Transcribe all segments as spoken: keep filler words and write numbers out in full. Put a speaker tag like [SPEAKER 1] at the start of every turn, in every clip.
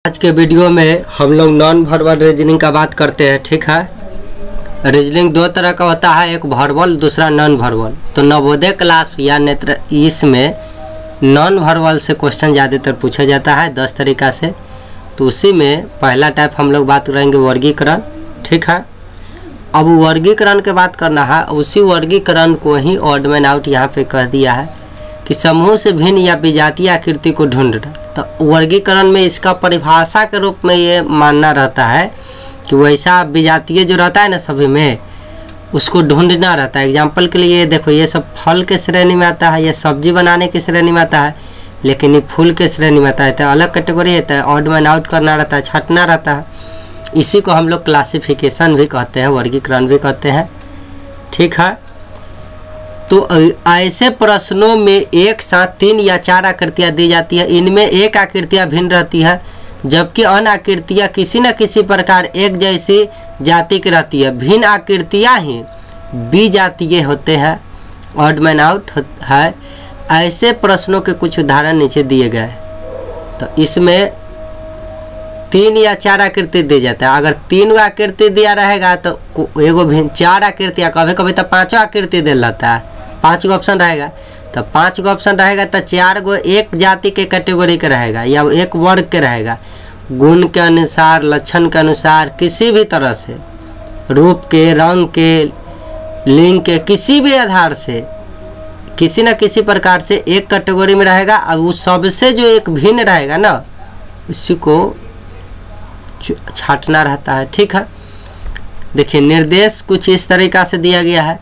[SPEAKER 1] आज के वीडियो में हम लोग नॉन वर्बल रीजनिंग का बात करते हैं। ठीक है, रीजनिंग दो तरह का होता है, एक वर्बल दूसरा नॉन वर्बल। तो नवोदय क्लास या नेत्र इसमें नॉन वर्बल से क्वेश्चन ज़्यादातर पूछा जाता है दस तरीका से। तो उसी में पहला टाइप हम लोग बात करेंगे वर्गीकरण। ठीक है, अब वर्गीकरण के बात करना है, उसी वर्गीकरण को ही ऑड मैन आउट यहाँ पे कह दिया है कि समूह से भिन्न या विजातीय आकृति को ढूंढना। तो वर्गीकरण में इसका परिभाषा के रूप में ये मानना रहता है कि वैसा विजातीय जो रहता है ना सभी में, उसको ढूंढना रहता है। एग्जाम्पल के लिए देखो, ये सब फल के श्रेणी में आता है, ये सब्जी बनाने की श्रेणी में आता है, लेकिन ये फूल के श्रेणी में आता है। तो अलग कैटेगरी है, तो ऑड मैन आउट करना रहता है, छांटना रहता है। इसी को हम लोग क्लासिफिकेशन भी कहते हैं, वर्गीकरण भी कहते हैं। ठीक है, तो ऐसे प्रश्नों में एक साथ तीन या चार आकृतियाँ दी जाती है। इनमें एक आकृतियाँ भिन्न रहती है, जबकि अन्य आकृतियाँ किसी न किसी प्रकार एक जैसी जाति की रहती है। भिन्न आकृतियाँ ही विजातीय होते हैं, ऑड मैन आउट है। ऐसे प्रश्नों के कुछ उदाहरण नीचे दिए गए। तो इसमें तीन या चार आकृति दी जाता है। अगर तीन गो आकृति दिया रहेगा तो एगो भिन्न, चार आकृतियाँ कभी कभी तो पाँचों आकृति दे जाता है, पाँच गो ऑप्शन रहेगा। तो पाँच गो ऑप्शन रहेगा तो चार गो एक जाति के कैटेगरी के रहेगा या एक वर्ग के रहेगा। गुण के अनुसार, लक्षण के अनुसार, किसी भी तरह से, रूप के, रंग के, लिंग के, किसी भी आधार से, किसी न किसी प्रकार से एक कैटेगरी में रहेगा। और उस सबसे जो एक भिन्न रहेगा ना, उसी को छांटना रहता है। ठीक है, देखिए निर्देश कुछ इस तरीका से दिया गया है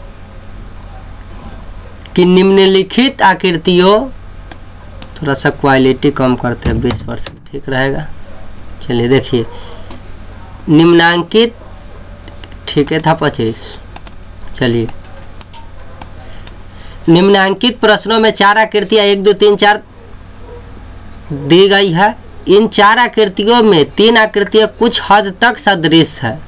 [SPEAKER 1] कि निम्नलिखित आकृतियों, थोड़ा सा क्वालिटी कम करते हैं, बीस परसेंट ठीक रहेगा। चलिए देखिए, निम्नांकित, ठीक है था पच्चीस। चलिए, निम्नांकित प्रश्नों में चार आकृतियाँ एक दो तीन चार दी गई है। इन चार आकृतियों में तीन आकृतियाँ कुछ हद तक सदृश है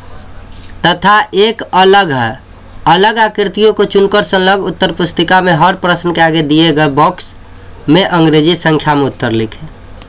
[SPEAKER 1] तथा एक अलग है। अलग आकृतियों को चुनकर संलग्न उत्तर पुस्तिका में हर प्रश्न के आगे दिए गए बॉक्स में अंग्रेजी संख्या में उत्तर लिखें।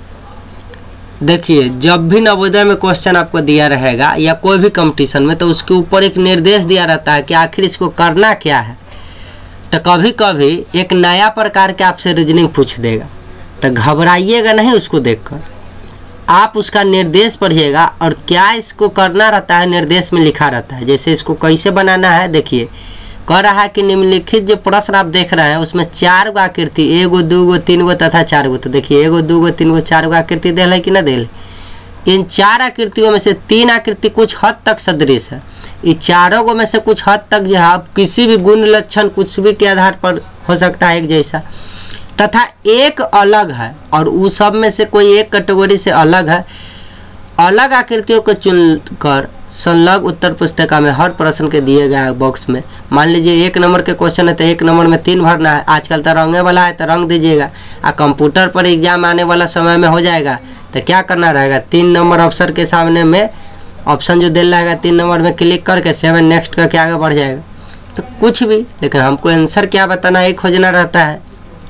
[SPEAKER 1] देखिए, जब भी नवोदय में क्वेश्चन आपको दिया रहेगा या कोई भी कंपटीशन में, तो उसके ऊपर एक निर्देश दिया रहता है कि आखिर इसको करना क्या है। तो कभी कभी एक नया प्रकार के आपसे रीजनिंग पूछ देगा, तो घबराइएगा नहीं। उसको देखकर आप उसका निर्देश पढ़िएगा और क्या इसको करना रहता है निर्देश में लिखा रहता है। जैसे इसको कैसे बनाना है, देखिए कह रहा है कि निम्नलिखित जो प्रश्न आप देख रहे हैं उसमें चार गो आकृति, एगो दूगो तीन गो तथा चार गो। तो देखिए एगो दूगो तीन गो चार गो आकृति दे है कि ना दे। इन चार आकृतियों में से तीन आकृति कुछ हद तक सदृश है। इन चारों गो में से कुछ हद तक जो है आप किसी भी गुण, लक्षण, कुछ भी के आधार पर हो सकता है एक जैसा, तथा एक अलग है। और उस सब में से कोई एक कैटेगरी से अलग है। अलग आकृतियों को चुनकर संलग्न उत्तर पुस्तिका में हर प्रश्न के दिए गए बॉक्स में, मान लीजिए एक नंबर के क्वेश्चन है तो एक नंबर में तीन भरना है। आजकल तो रंगे वाला है तो रंग दीजिएगा। आ कंप्यूटर पर एग्जाम आने वाला समय में हो जाएगा तो क्या करना रहेगा, तीन नंबर ऑप्शन के सामने में ऑप्शन जो दे रहेगा, तीन नंबर में क्लिक करके सेवन नेक्स्ट करके आगे बढ़ जाएगा। तो कुछ भी, लेकिन हमको आंसर क्या बताना है, खोजना रहता है।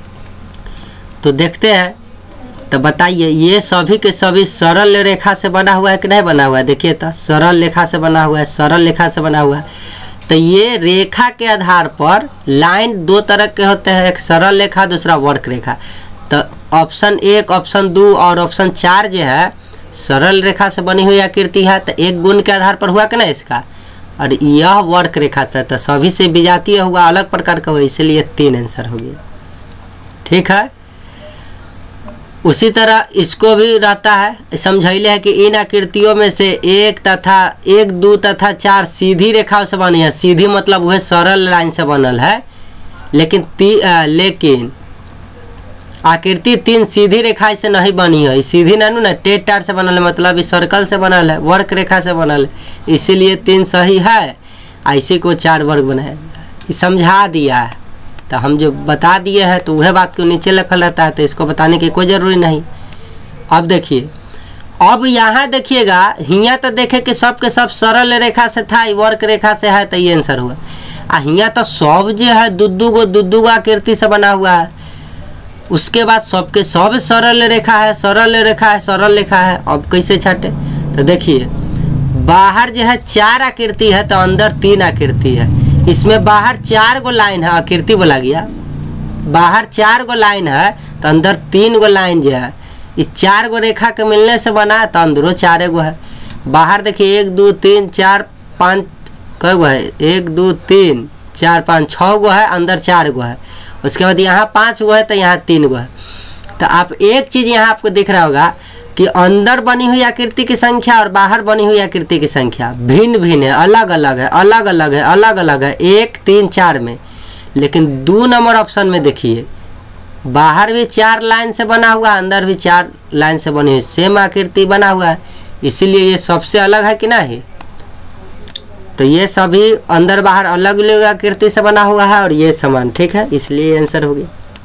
[SPEAKER 1] तो देखते हैं, तो बताइए ये सभी के सभी सरल रेखा से बना हुआ है कि नहीं बना हुआ है। देखिए तो सरल रेखा से बना हुआ है, सरल रेखा से बना हुआ है। तो ये रेखा के आधार पर लाइन दो तरह के होते हैं, एक सरल रेखा, दूसरा वक्र रेखा। तो ऑप्शन एक, ऑप्शन दो और ऑप्शन चार जो है सरल रेखा से बनी हुई आकृति है। तो एक गुण के आधार पर हुआ कि ना इसका, और यह वक्र रेखा था तो सभी से विजातीय हुआ, अलग प्रकार का हुआ, इसलिए तीन आंसर हो गया। ठीक है, उसी तरह इसको भी रहता है, समझाइले है कि इन आकृतियों में से एक तथा एक दो तथा चार सीधी रेखाओं से बनी है। सीधी मतलब वह सरल लाइन से बनल है, लेकिन ती, आ, लेकिन आकृति तीन सीधी रेखा से नहीं बनी है। सीधी ना ना टेढ़ टार से बनल है, मतलब इस सर्कल से बनल है, वर्ग रेखा से बनल है, इसीलिए तीन सही है। ऐसे को चार वर्ग बनाया, समझा दिया है। तो हम जो बता दिए हैं तो वह बात को नीचे लिखल रहता है, तो इसको बताने की कोई ज़रूरी नहीं। अब देखिए, अब यहाँ देखिएगा, हियाँ तो देखे कि सब के सब सरल रेखा से था, वर्ग रेखा से है, तो ये आंसर हुआ। आ हियाँ तो सब जो है दुद्दू गो दुद्दू गो आकृति से बना हुआ है। उसके बाद सबके सब सरल रेखा है, सरल रेखा है, सरल रेखा है। अब कैसे छाटे? तो देखिए बाहर जो है चार आकृति है तो अंदर तीन आकृति है। इसमें बाहर चार गो लाइन है, आकृति बोला गया, बाहर चार गो लाइन है तो अंदर तीन गो लाइन जो है, इस चार गो रेखा के मिलने से बना है तो अंदरों चार गो है। बाहर देखिए एक दो तीन चार पाँच कै गो है, एक दो तीन चार पाँच छः गो है, अंदर चार गो है। उसके बाद यहाँ पाँच गो है तो यहाँ तीन गो है। तो आप एक चीज़ यहाँ आपको दिख रहा होगा कि अंदर बनी हुई आकृति की संख्या और बाहर बनी हुई आकृति की संख्या भिन्न भिन्न है, अलग अलग है, अलग अलग है, अलग अलग है एक तीन चार में। लेकिन दो नंबर ऑप्शन में देखिए बाहर भी चार लाइन से बना हुआ, अंदर भी चार लाइन से बनी हुई, सेम आकृति बना हुआ है, इसीलिए ये सबसे अलग है कि नहीं। तो ये सभी अंदर बाहर अलग अलग आकृति से बना हुआ है और ये समान, ठीक है, इसलिए आंसर हो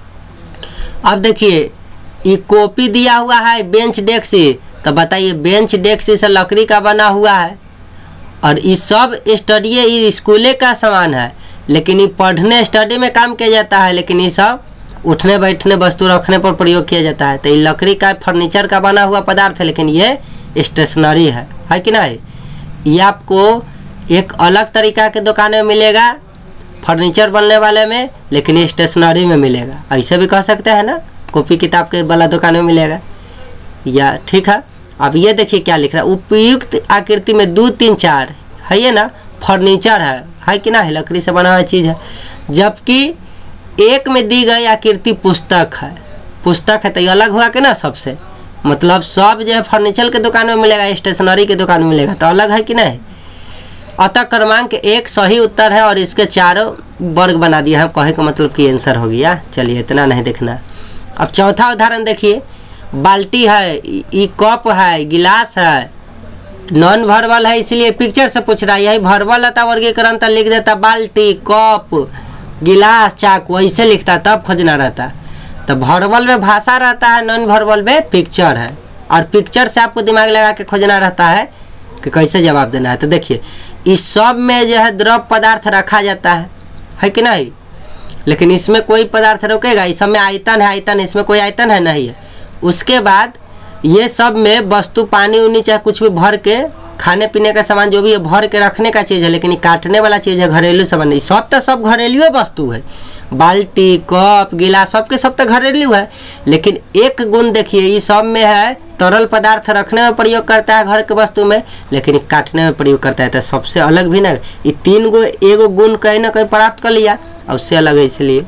[SPEAKER 1] गया। अब देखिए ये कॉपी दिया हुआ है बेंच डेस्क, तो बताइए बेंच डेस्क से लकड़ी का बना हुआ है और ये सब स्टडी ये स्कूले का सामान है, लेकिन ये पढ़ने स्टडी में काम किया जाता है, लेकिन ये सब उठने बैठने वस्तु रखने पर प्रयोग किया जाता है। तो ये लकड़ी का फर्नीचर का बना हुआ पदार्थ है, लेकिन ये स्टेशनरी है, है कि नहीं। ये आपको एक अलग तरीका के दुकान में मिलेगा फर्नीचर बनने वाले में, लेकिन ये स्टेशनरी में मिलेगा। ऐसे भी कह सकते हैं ना, कॉपी किताब के वाला दुकान में मिलेगा या, ठीक है। अब ये देखिए क्या लिख रहा है, उपयुक्त आकृति में दो तीन चार है, ये ना फर्नीचर है, है कि ना, है लकड़ी से बना हुआ चीज़ है। जबकि एक में दी गई आकृति पुस्तक है, पुस्तक है तो ये अलग हुआ कि ना सबसे, मतलब सब जो है फर्नीचर के दुकान में मिलेगा, स्टेशनरी के दुकान में मिलेगा, तो अलग है कि नहीं। अतः क्रमांक एक सही उत्तर है और इसके चारों वर्ग बना दिया है, कहे का मतलब कि आंसर हो गया। चलिए इतना नहीं देखना। अब चौथा उदाहरण देखिए, बाल्टी है, ई कप है, गिलास है, नॉन वर्बल है इसलिए पिक्चर से पूछ रहा है। यही वर्बल था वर्गीकरण तो लिख देता बाल्टी कप गिलास चाकू, ऐसे लिखता तब खोजना रहता। तो वर्बल में भाषा रहता है, नॉन वर्बल में पिक्चर है, और पिक्चर से आपको दिमाग लगा के खोजना रहता है कि कैसे जवाब देना है। तो देखिए इस सब में जो है द्रव पदार्थ रखा जाता है, है कि नहीं, लेकिन इसमें कोई पदार्थ रुकेगा, इस सब में आयतन है, आयतन इसमें कोई आयतन है नहीं है। उसके बाद ये सब में वस्तु पानी उनी चाहे कुछ भी भर के, खाने पीने का सामान जो भी है भर के रखने का चीज़ है, लेकिन ये काटने वाला चीज़ है, घरेलू सामान नहीं। सब तो सब घरेलू वस्तु है, बाल्टी कप गिलास सबके सब तो घरेलू है, लेकिन एक गुण देखिए ये सब में है तरल पदार्थ रखने में प्रयोग करता है घर के वस्तु में, लेकिन काटने में प्रयोग करता है। तो सबसे अलग भी ना, ये तीन गो एगो गुण कहीं ना कहीं प्राप्त कर लिया और उससे अलग है, इसलिए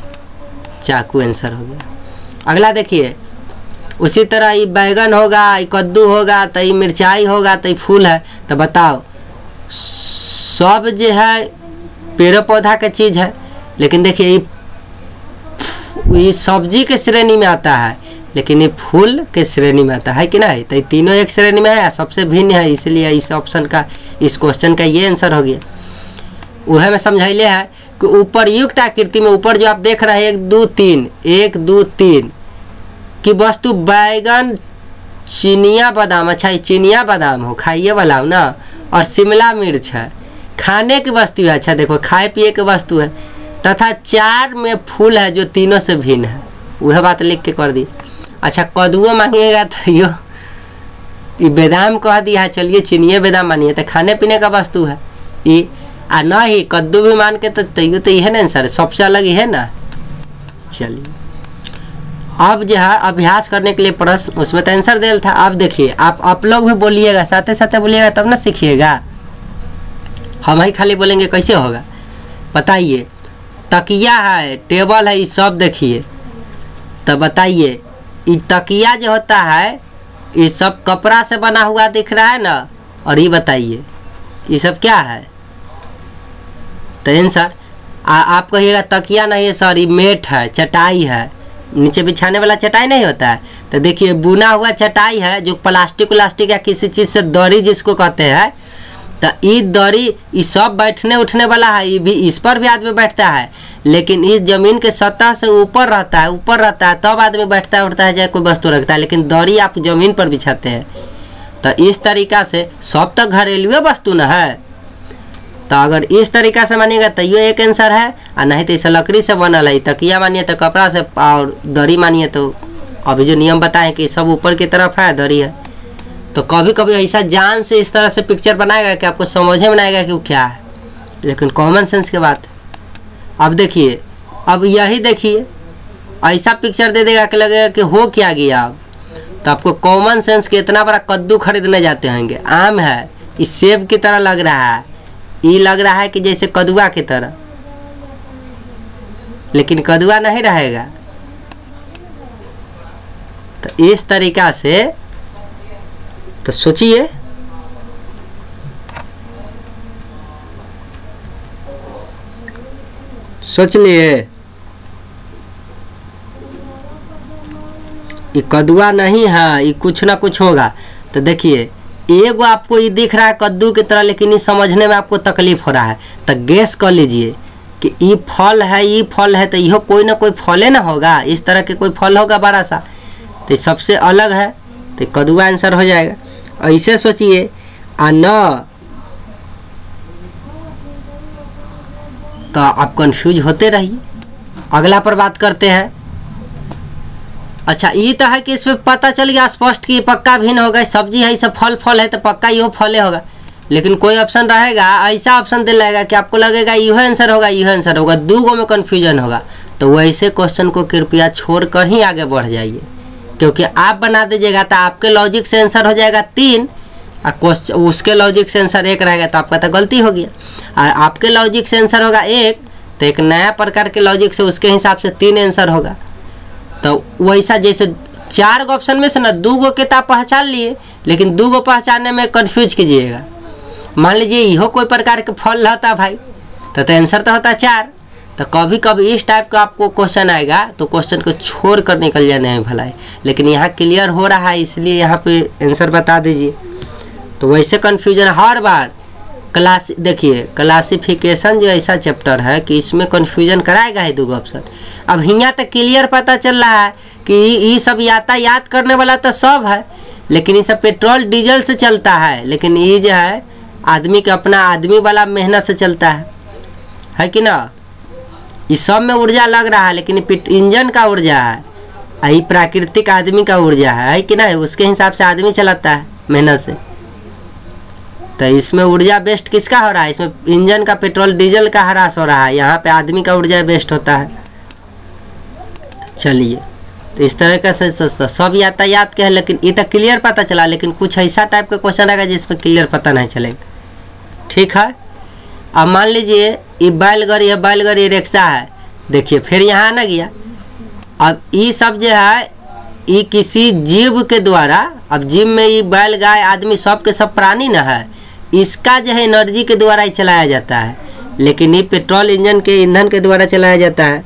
[SPEAKER 1] चाकू आंसर हो गया। अगला देखिए, उसी तरह ये बैगन होगा, ये कद्दू होगा, तो ये मिर्चाई होगा, तो ये फूल है। तो बताओ सब जो है पेड़ पौधा का चीज़ है, लेकिन देखिए ये ये सब्जी के श्रेणी में आता है, लेकिन ये फूल के श्रेणी में आता है कि नहीं। तो ये तीनों एक श्रेणी में है, सबसे भिन्न है, इसलिए इस ऑप्शन का, इस क्वेश्चन का ये आंसर हो गया। वह में समझाइले है कि उपर्युक्त आकृति में ऊपर जो आप देख रहे हैं एक दो तीन एक दो तीन की वस्तु बैगन चिनिया बादाम, अच्छा ये चिनिया बादाम हो खाइए वाला हो ना, और शिमला मिर्च है खाने की वस्तु है, अच्छा देखो खाए पिए की वस्तु है, तथा चार में फूल है जो तीनों से भिन्न है। वह बात लिख के कर दी। अच्छा कद्दुओ मांगिएगा तो यो ये बादाम कह दिया है, चलिए चिनिया बादाम मानिए, तो खाने पीने का वस्तु है ये, आ ना ही कद्दू भी मान के तो तैयो तो ये ना सर, सबसे अलग ही है ना। चलिए अब जो है अभ्यास करने के लिए प्रश्न, उसमें तो आंसर देल था। अब देखिए आप आप लोग भी बोलिएगा, साथ साथ बोलिएगा तब ना सीखिएगा, हम ही खाली बोलेंगे कैसे होगा। बताइए तकिया है, टेबल है, ये सब देखिए, तो बताइए ये तकिया जो होता है ये सब कपड़ा से बना हुआ दिख रहा है ना, और ये बताइए ये सब क्या है। तो आंसर आप कहिएगा तकिया नहीं है सर, ये मेट है, चटाई है, नीचे बिछाने वाला चटाई नहीं होता है। तो देखिए बुना हुआ चटाई है जो प्लास्टिक व्लास्टिक या किसी चीज़ से दरी जिसको कहते हैं, तो ये दरी ये सब बैठने उठने वाला है, ये भी इस पर भी आदमी बैठता है, लेकिन इस जमीन के सतह से ऊपर रहता है, ऊपर रहता है तब आदमी बैठता है उठता है चाहे कोई वस्तु रखता है, लेकिन दरी आप जमीन पर बिछाते हैं। तो इस तरीका से सब तो घरेलू वस्तु न है। तो अगर इस तरीका से मानिएगा तो ये एक आंसर है, और नहीं तो इसे लकड़ी से बनल है, तकिया मानिए तो कपड़ा से, और दरी मानिए तो अभी जो नियम बताएं कि सब ऊपर की तरफ है, दरी है। तो कभी कभी ऐसा जान से इस तरह से पिक्चर बनाएगा कि आपको समझ में बनाएगा कि वो क्या है, लेकिन कॉमन सेंस की बात है। अब देखिए, अब यही देखिए ऐसा पिक्चर दे देगा कि लगेगा कि हो क्या गया। अब तो आपको कॉमन सेंस के इतना बड़ा कद्दू खरीदने जाते होंगे, आम है, इस सेब की तरह लग रहा है, ये लग रहा है कि जैसे कदुआ की तरह, लेकिन कदुआ नहीं रहेगा। तो इस तरीका से तो सोचिए, सोच लिए ये कदुआ नहीं है, ये कुछ ना कुछ होगा। तो देखिए एगो आपको ये दिख रहा है कद्दू की तरह, लेकिन ये समझने में आपको तकलीफ हो रहा है। तो गैस कर लीजिए कि ये फल है, ये फल है, तो यह कोई ना कोई फले ना होगा, इस तरह के कोई फल होगा बड़ा सा, तो ये सबसे अलग है, तो कद्दुआ आंसर हो जाएगा। ऐसे सोचिए, आ न तो आप कंफ्यूज होते रहिए। अगला पर बात करते हैं। अच्छा, ये तो है कि इसमें पता चल गया स्पष्ट कि पक्का भिन्न होगा, सब्जी है, सब फल फल है तो पक्का यो फले होगा। लेकिन कोई ऑप्शन रहेगा, ऐसा ऑप्शन दे लगेगा कि आपको लगेगा यह आंसर होगा, यह आंसर होगा, दो गो में कन्फ्यूजन होगा। तो वैसे क्वेश्चन को कृपया छोड़कर ही आगे बढ़ जाइए, क्योंकि आप बना दीजिएगा तो आपके लॉजिक से आंसर हो जाएगा तीन, और क्वेश्चन उसके लॉजिक से आंसर एक रहेगा, तो आपका तो गलती हो गया। और आपके लॉजिक से आंसर होगा एक, तो एक नया प्रकार के लॉजिक से उसके हिसाब से तीन आंसर होगा। तो वैसा जैसे चार गो ऑप्शन में से ना दो गो के तो आप पहचान लिए, लेकिन दो गो पहचानने में कन्फ्यूज कीजिएगा। मान लीजिए यहो कोई प्रकार के फल रहता भाई, तो, तो आंसर तो होता चार। तो कभी कभी इस टाइप का आपको क्वेश्चन आएगा तो क्वेश्चन को छोड़ कर निकल जाने में भलाई, लेकिन यहाँ क्लियर हो रहा है इसलिए यहाँ पे आंसर बता दीजिए। तो वैसे कन्फ्यूजन हर बार क्लास देखिए, क्लासिफिकेशन जो ऐसा चैप्टर है कि इसमें कन्फ्यूजन कराएगा ही दो ऑप्शन। अब यहाँ तक क्लियर पता चल रहा है कि ये सब यातायात करने वाला तो सब है, लेकिन ये सब पेट्रोल डीजल से चलता है, लेकिन ये जो है आदमी के अपना आदमी वाला मेहनत से चलता है, है कि ना। इस सब में ऊर्जा लग रहा है, लेकिन इंजन का ऊर्जा है, ये प्राकृतिक आदमी का ऊर्जा है, है कि ना, उसके हिसाब से आदमी चलाता है मेहनत से। तो इसमें ऊर्जा बेस्ट किसका हो रहा है, इसमें इंजन का पेट्रोल डीजल का ह्रास हो रहा है, यहाँ पे आदमी का ऊर्जा बेस्ट होता है। चलिए, तो इस तरह का से सोचता सब यातायात के है, लेकिन ये तो क्लियर पता चला, लेकिन कुछ ऐसा टाइप का क्वेश्चन आएगा जिसमें क्लियर पता नहीं चलेगा। ठीक है, अब मान लीजिए ये बैलगाड़ी है, बैलगाड़ी रिक्शा है, देखिए फिर यहाँ ना गया। अब ये सब जो है ये किसी जीव के द्वारा, अब जीव में ये बैल गाय आदमी सब के सब प्राणी ना है, इसका जो है एनर्जी के द्वारा ही चलाया जाता है, लेकिन ये पेट्रोल इंजन के ईंधन के द्वारा चलाया जाता है।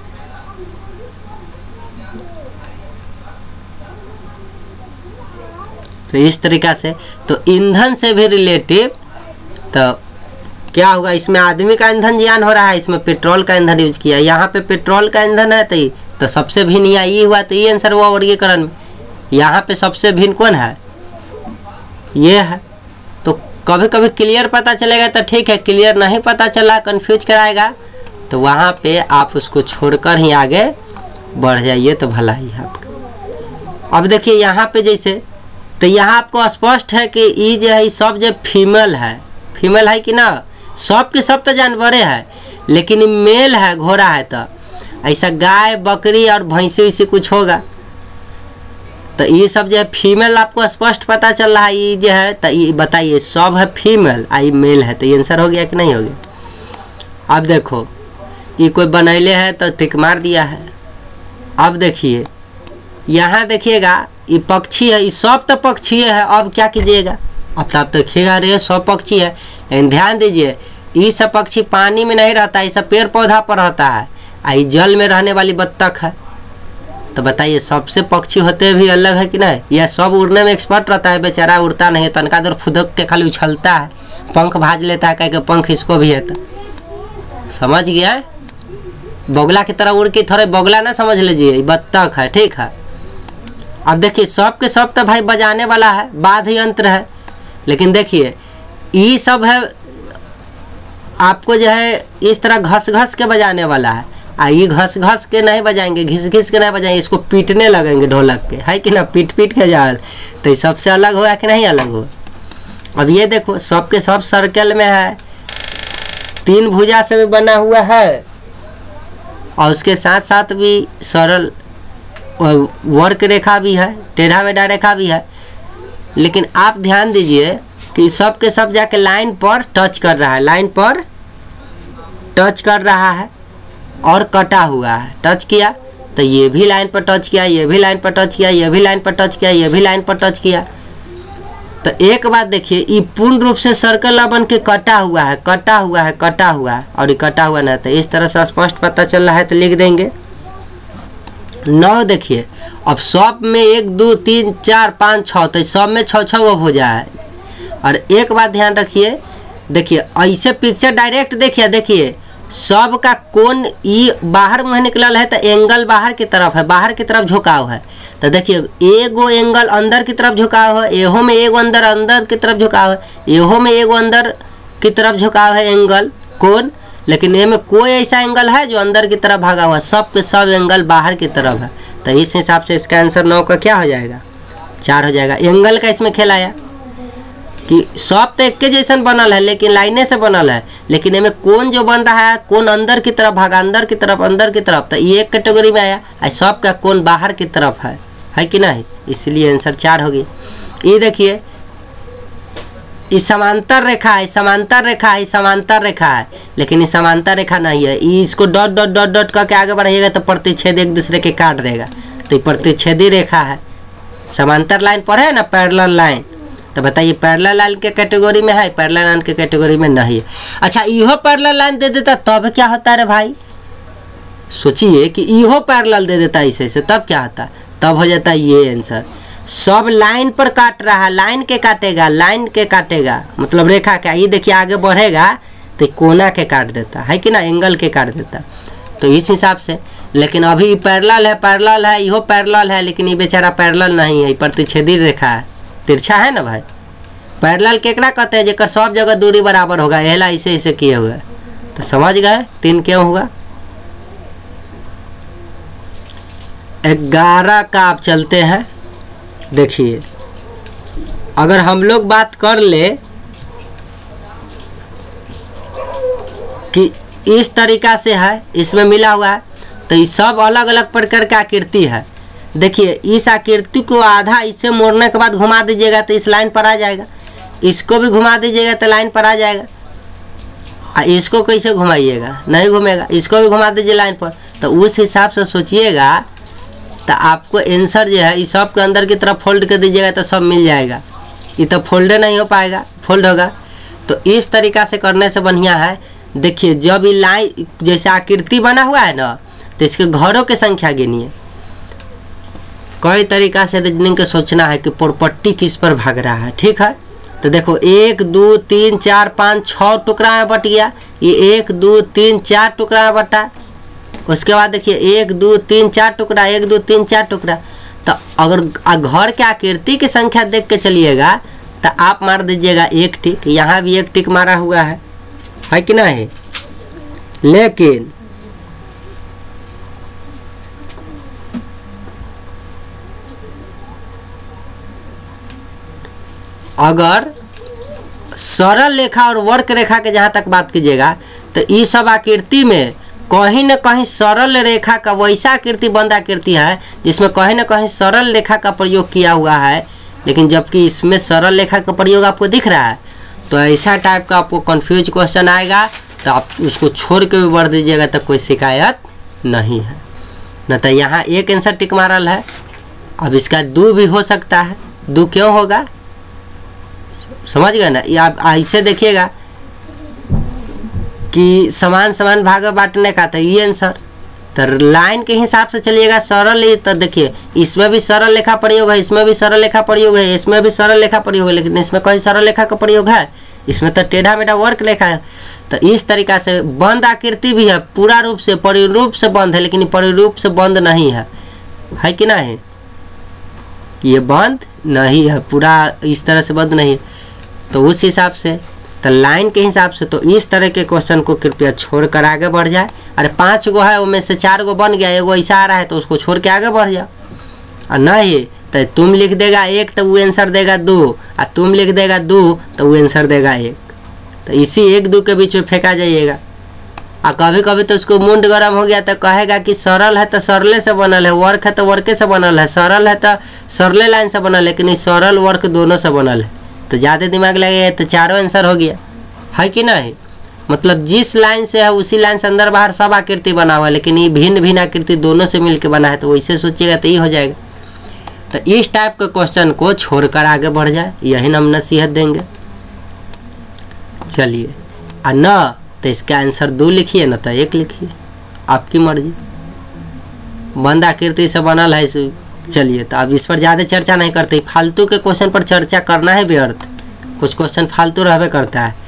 [SPEAKER 1] तो इस तरीका से तो ईंधन से भी रिलेटिव तो क्या होगा, इसमें आदमी का ईंधन जियान हो रहा है, इसमें पेट्रोल का ईंधन यूज किया, यहाँ पे पेट्रोल का ईंधन है, तो तो सबसे भिन्न ये हुआ, तो ये आंसर हुआ वर्गीकरण में। यहाँ पे सबसे भिन्न कौन है, ये है। तो कभी कभी क्लियर पता चलेगा तो ठीक है, क्लियर नहीं पता चला कंफ्यूज कराएगा, तो वहाँ पे आप उसको छोड़कर ही आगे बढ़ जाइए तो भला ही है आपका। अब देखिए यहाँ पे जैसे, तो यहाँ आपको स्पष्ट है कि ये जो है सब जो फीमेल है, फीमेल है कि ना, सब के सब तो जानवरे है, लेकिन मेल है, घोड़ा है, तो ऐसा गाय बकरी और भैंसी वैसी कुछ होगा। तो ये सब जो है फीमेल आपको स्पष्ट पता चल रहा है, ये जो है तो ये बताइए सब है फीमेल, आई मेल है, तो ये आंसर हो गया कि नहीं हो गया। अब देखो ये कोई बनैले है तो टिक मार दिया है। अब देखिए यहाँ देखिएगा ये पक्षी है, ये सब तो पक्षी है। अब क्या कीजिएगा, अब तब तो देखिएगा रे सब पक्षी है, लेकिन ध्यान दीजिए ये सब पक्षी पानी में नहीं रहता, ये सब पेड़ पौधा पर रहता है, आई जल में रहने वाली बत्तख है। तो बताइए सबसे पक्षी होते भी अलग है कि नहीं, यह सब उड़ने में एक्सपर्ट रहता है, बेचारा उड़ता नहीं है, तनका देर फुदक के खाली उछलता है, पंख भाज लेता है, कह के पंख इसको भी है। तो समझ गया, बगुला की तरह उड़ के थोड़े बगुला ना समझ लीजिए, बत्तख है, ठीक है। अब देखिए सब के सब तो भाई बजाने वाला है, वाद्य यंत्र है, लेकिन देखिए ये सब है आपको जो है इस तरह घस घस के बजाने वाला है। आ ये घस घस के नहीं बजाएंगे, घिस घिस के नहीं बजाएंगे, इसको पीटने लगेंगे ढोलक के, है कि ना, पीट पीट के जाल। तो ये सबसे अलग हुआ कि नहीं अलग हो। अब ये देखो सब के सब सर्कल में है, तीन भुजा से भी बना हुआ है और उसके साथ साथ भी सरल वर्क रेखा भी है, टेढ़ा मेढ़ा रेखा भी है। लेकिन आप ध्यान दीजिए कि सब के सब जाके लाइन पर टच कर रहा है, लाइन पर टच कर रहा है और कटा हुआ है। टच किया तो ये भी लाइन पर टच किया, ये भी लाइन पर टच किया, ये भी लाइन पर टच किया, ये भी लाइन पर टच किया। तो एक बात देखिए, ये पूर्ण रूप से सर्कल बन के कटा हुआ है, कटा हुआ है, कटा हुआ है और ये कटा हुआ ना। तो इस तरह से स्पष्ट पता चल रहा है तो लिख देंगे। नौ देखिए, अब सब में एक दो तीन चार पाँच छः, तो सब में छः छः गो भुजा है। और एक बात ध्यान रखिए, देखिए ऐसे पिक्चर डायरेक्ट देखिए, देखिए सब का कोण ई बाहर मुँह निकलल है तो एंगल बाहर की तरफ है, बाहर की तरफ झुकाव है। तो देखिए एगो एंगल अंदर की तरफ झुकाव है, एहो में एगो अंदर अंदर की तरफ झुकाव है, एहो में एगो अंदर की तरफ झुकाव है एंगल कोण। लेकिन ये में कोई ऐसा एंगल है जो अंदर की तरफ भागा हुआ, सब के सब एंगल बाहर की तरफ है। तो इस हिसाब से इसका आंसर नौ का क्या हो जाएगा, चार हो जाएगा। एंगल का इसमें खेल आया कि सब तो एक के जैसन बनल है लेकिन लाइने से बनल है, लेकिन इनमें कोण जो बन रहा है कोण अंदर की तरफ भागा, अंदर की तरफ, अंदर की तरफ। तो ये एक कैटेगरी में आया, और सब का कोण बाहर की तरफ है, है कि नहीं, इसलिए आंसर चार होगी। ये देखिए इस समांतर रेखा है, समांतर रेखा है, समांतर रेखा है, लेकिन ये समांतर रेखा नहीं है। इसको डॉट डॉट डॉट डॉट करके आगे बढ़ाइएगा तो प्रतिच्छेद एक दूसरे के काट देगा। तो ये प्रतिच्छेदी रेखा है, समांतर लाइन पर है ना, पैरेलल लाइन। तो बताइए पैरेलल लाइन के कैटेगरी में है, पैरेलल लाइन के कैटेगरी में नहीं है। अच्छा इहो पैरेलल लाइन दे देता तब क्या होता है भाई, सोचिए कि इहो पैरेलल दे देता ऐसे ऐसे, तब क्या होता, तब हो जाता है ये आंसर। सब लाइन पर काट रहा है, लाइन के काटेगा, लाइन के काटेगा मतलब रेखा का। ये देखिए आगे बढ़ेगा तो कोना के काट देता है कि ना, एंगल के काट देता। तो इस हिसाब से, लेकिन अभी पैरेलल है, पैरेलल है, इहो पैरेलल है, लेकिन ये बेचारा पैरेलल नहीं है, प्रतिच्छेदी रेखा है, तिरछा है ना भाई। पैरेलल केकरा कहते हैं, जेकर सब जगह दूरी बराबर होगा, एहला ऐसे ऐसे किए हुए। तो समझ गए तीन क्यों हुआ। ग्यारह का आप चलते हैं। देखिए अगर हम लोग बात कर ले कि इस तरीका से है, इसमें मिला हुआ है, तो ये सब अलग अलग प्रकार की आकृति है। देखिए इस आकृति को आधा इससे मोड़ने के बाद घुमा दीजिएगा तो इस लाइन पर आ जाएगा, इसको भी घुमा दीजिएगा तो लाइन पर आ जाएगा। आ इसको कैसे घुमाइएगा, नहीं घूमेगा, इसको भी घुमा दीजिए लाइन पर। तो उस हिसाब से सोचिएगा तो आपको आंसर जो है इस सब के अंदर की तरफ फोल्ड कर दीजिएगा तो सब मिल जाएगा। ये तो फोल्ड नहीं हो पाएगा, फोल्ड होगा। तो इस तरीका से करने से बढ़िया है। देखिए जब ये लाइन जैसे आकृति बना हुआ है ना, तो इसके घरों की संख्या गिनिए। कई तरीका से रीजनिंग के सोचना है कि प्रॉपर्टी किस पर भाग रहा है, ठीक है। तो देखो एक दो तीन चार पाँच छः टुकड़ा में बट गया, ये एक दो तीन चार टुकड़ा में बटा। उसके बाद देखिए एक दो तीन चार टुकड़ा, एक दो तीन चार टुकड़ा। तो अगर घर के आकृति की संख्या देख के चलिएगा तो आप मार दीजिएगा एक टिक, यहाँ भी एक टिक मारा हुआ है, है कि नहीं। लेकिन अगर सरल रेखा और वक्र रेखा के जहाँ तक बात कीजिएगा तो ये सब आकृति में कहीं न कहीं सरल रेखा का वैसा आकृति बंद आकृति है जिसमें कहीं न कहीं सरल रेखा का प्रयोग किया हुआ है, लेकिन जबकि इसमें सरल रेखा का प्रयोग आपको दिख रहा है। तो ऐसा टाइप का आपको कंफ्यूज क्वेश्चन आएगा तो आप उसको छोड़ के भी बढ़ दीजिएगा तो कोई शिकायत नहीं है। न तो यहाँ एक आंसर टिक मारल है, अब इसका दो भी हो सकता है। दो क्यों होगा, समझ गए ना। आप ऐसे देखिएगा कि समान समान भाग बांटने का, तो ये आंसर। तो लाइन के हिसाब से चलिएगा सरल ही, तो देखिए इसमें भी सरल रेखा प्रयोग है, इसमें भी सरल रेखा प्रयोग है, इसमें भी सरल रेखा प्रयोग है, लेकिन इसमें कोई सरल रेखा का प्रयोग है, इसमें तो टेढ़ा मेढ़ा वर्क रेखा है। तो इस तरीका से बंद आकृति भी है, पूरा रूप से परिरूप से बंद है, लेकिन परिरूप से बंद नहीं है, है कि नहीं। ये बंद नहीं है, पूरा इस तरह से बंद नहीं। तो उस हिसाब से तो लाइन के हिसाब से तो इस तरह के क्वेश्चन को कृपया छोड़ कर आगे बढ़ जाए। अरे पाँच गो है उनमें से चार गो बन गया, एगो ऐसा आ रहा है तो उसको छोड़ के आगे बढ़ जाओ। और नहीं तो तुम लिख देगा एक तो वो आंसर देगा दो, और तुम लिख देगा दो तो वो आंसर देगा एक। तो इसी एक दो के बीच में फेंका जाइएगा। और कभी कभी तो उसको मुंड गर्म हो गया तो कहेगा कि सरल है तो सरले से बनल है, वर्क है तो वर्के से बनल है, सरल है तो सरले लाइन से बनल है, लेकिन सरल वर्क दोनों से बनल है। तो ज़्यादा दिमाग लगे तो चारों आंसर हो गया, है कि नहीं। मतलब जिस लाइन से है उसी लाइन से अंदर बाहर सब आकृति बना हुआ है, लेकिन ये भिन्न भिन्न आकृति दोनों से मिलकर बना है, तो वैसे सोचिएगा तो ये हो जाएगा। तो इस टाइप के क्वेश्चन को छोड़कर आगे बढ़ जाए, यही हम नसीहत देंगे। चलिए, और न तो इसका आंसर दो लिखिए, न तो एक लिखिए, आपकी मर्जी। बंद आकृति से बनल है। चलिए, तो अब इस पर ज़्यादा चर्चा नहीं करते, फालतू के क्वेश्चन पर चर्चा करना है व्यर्थ। कुछ क्वेश्चन फालतू रहबे करता है,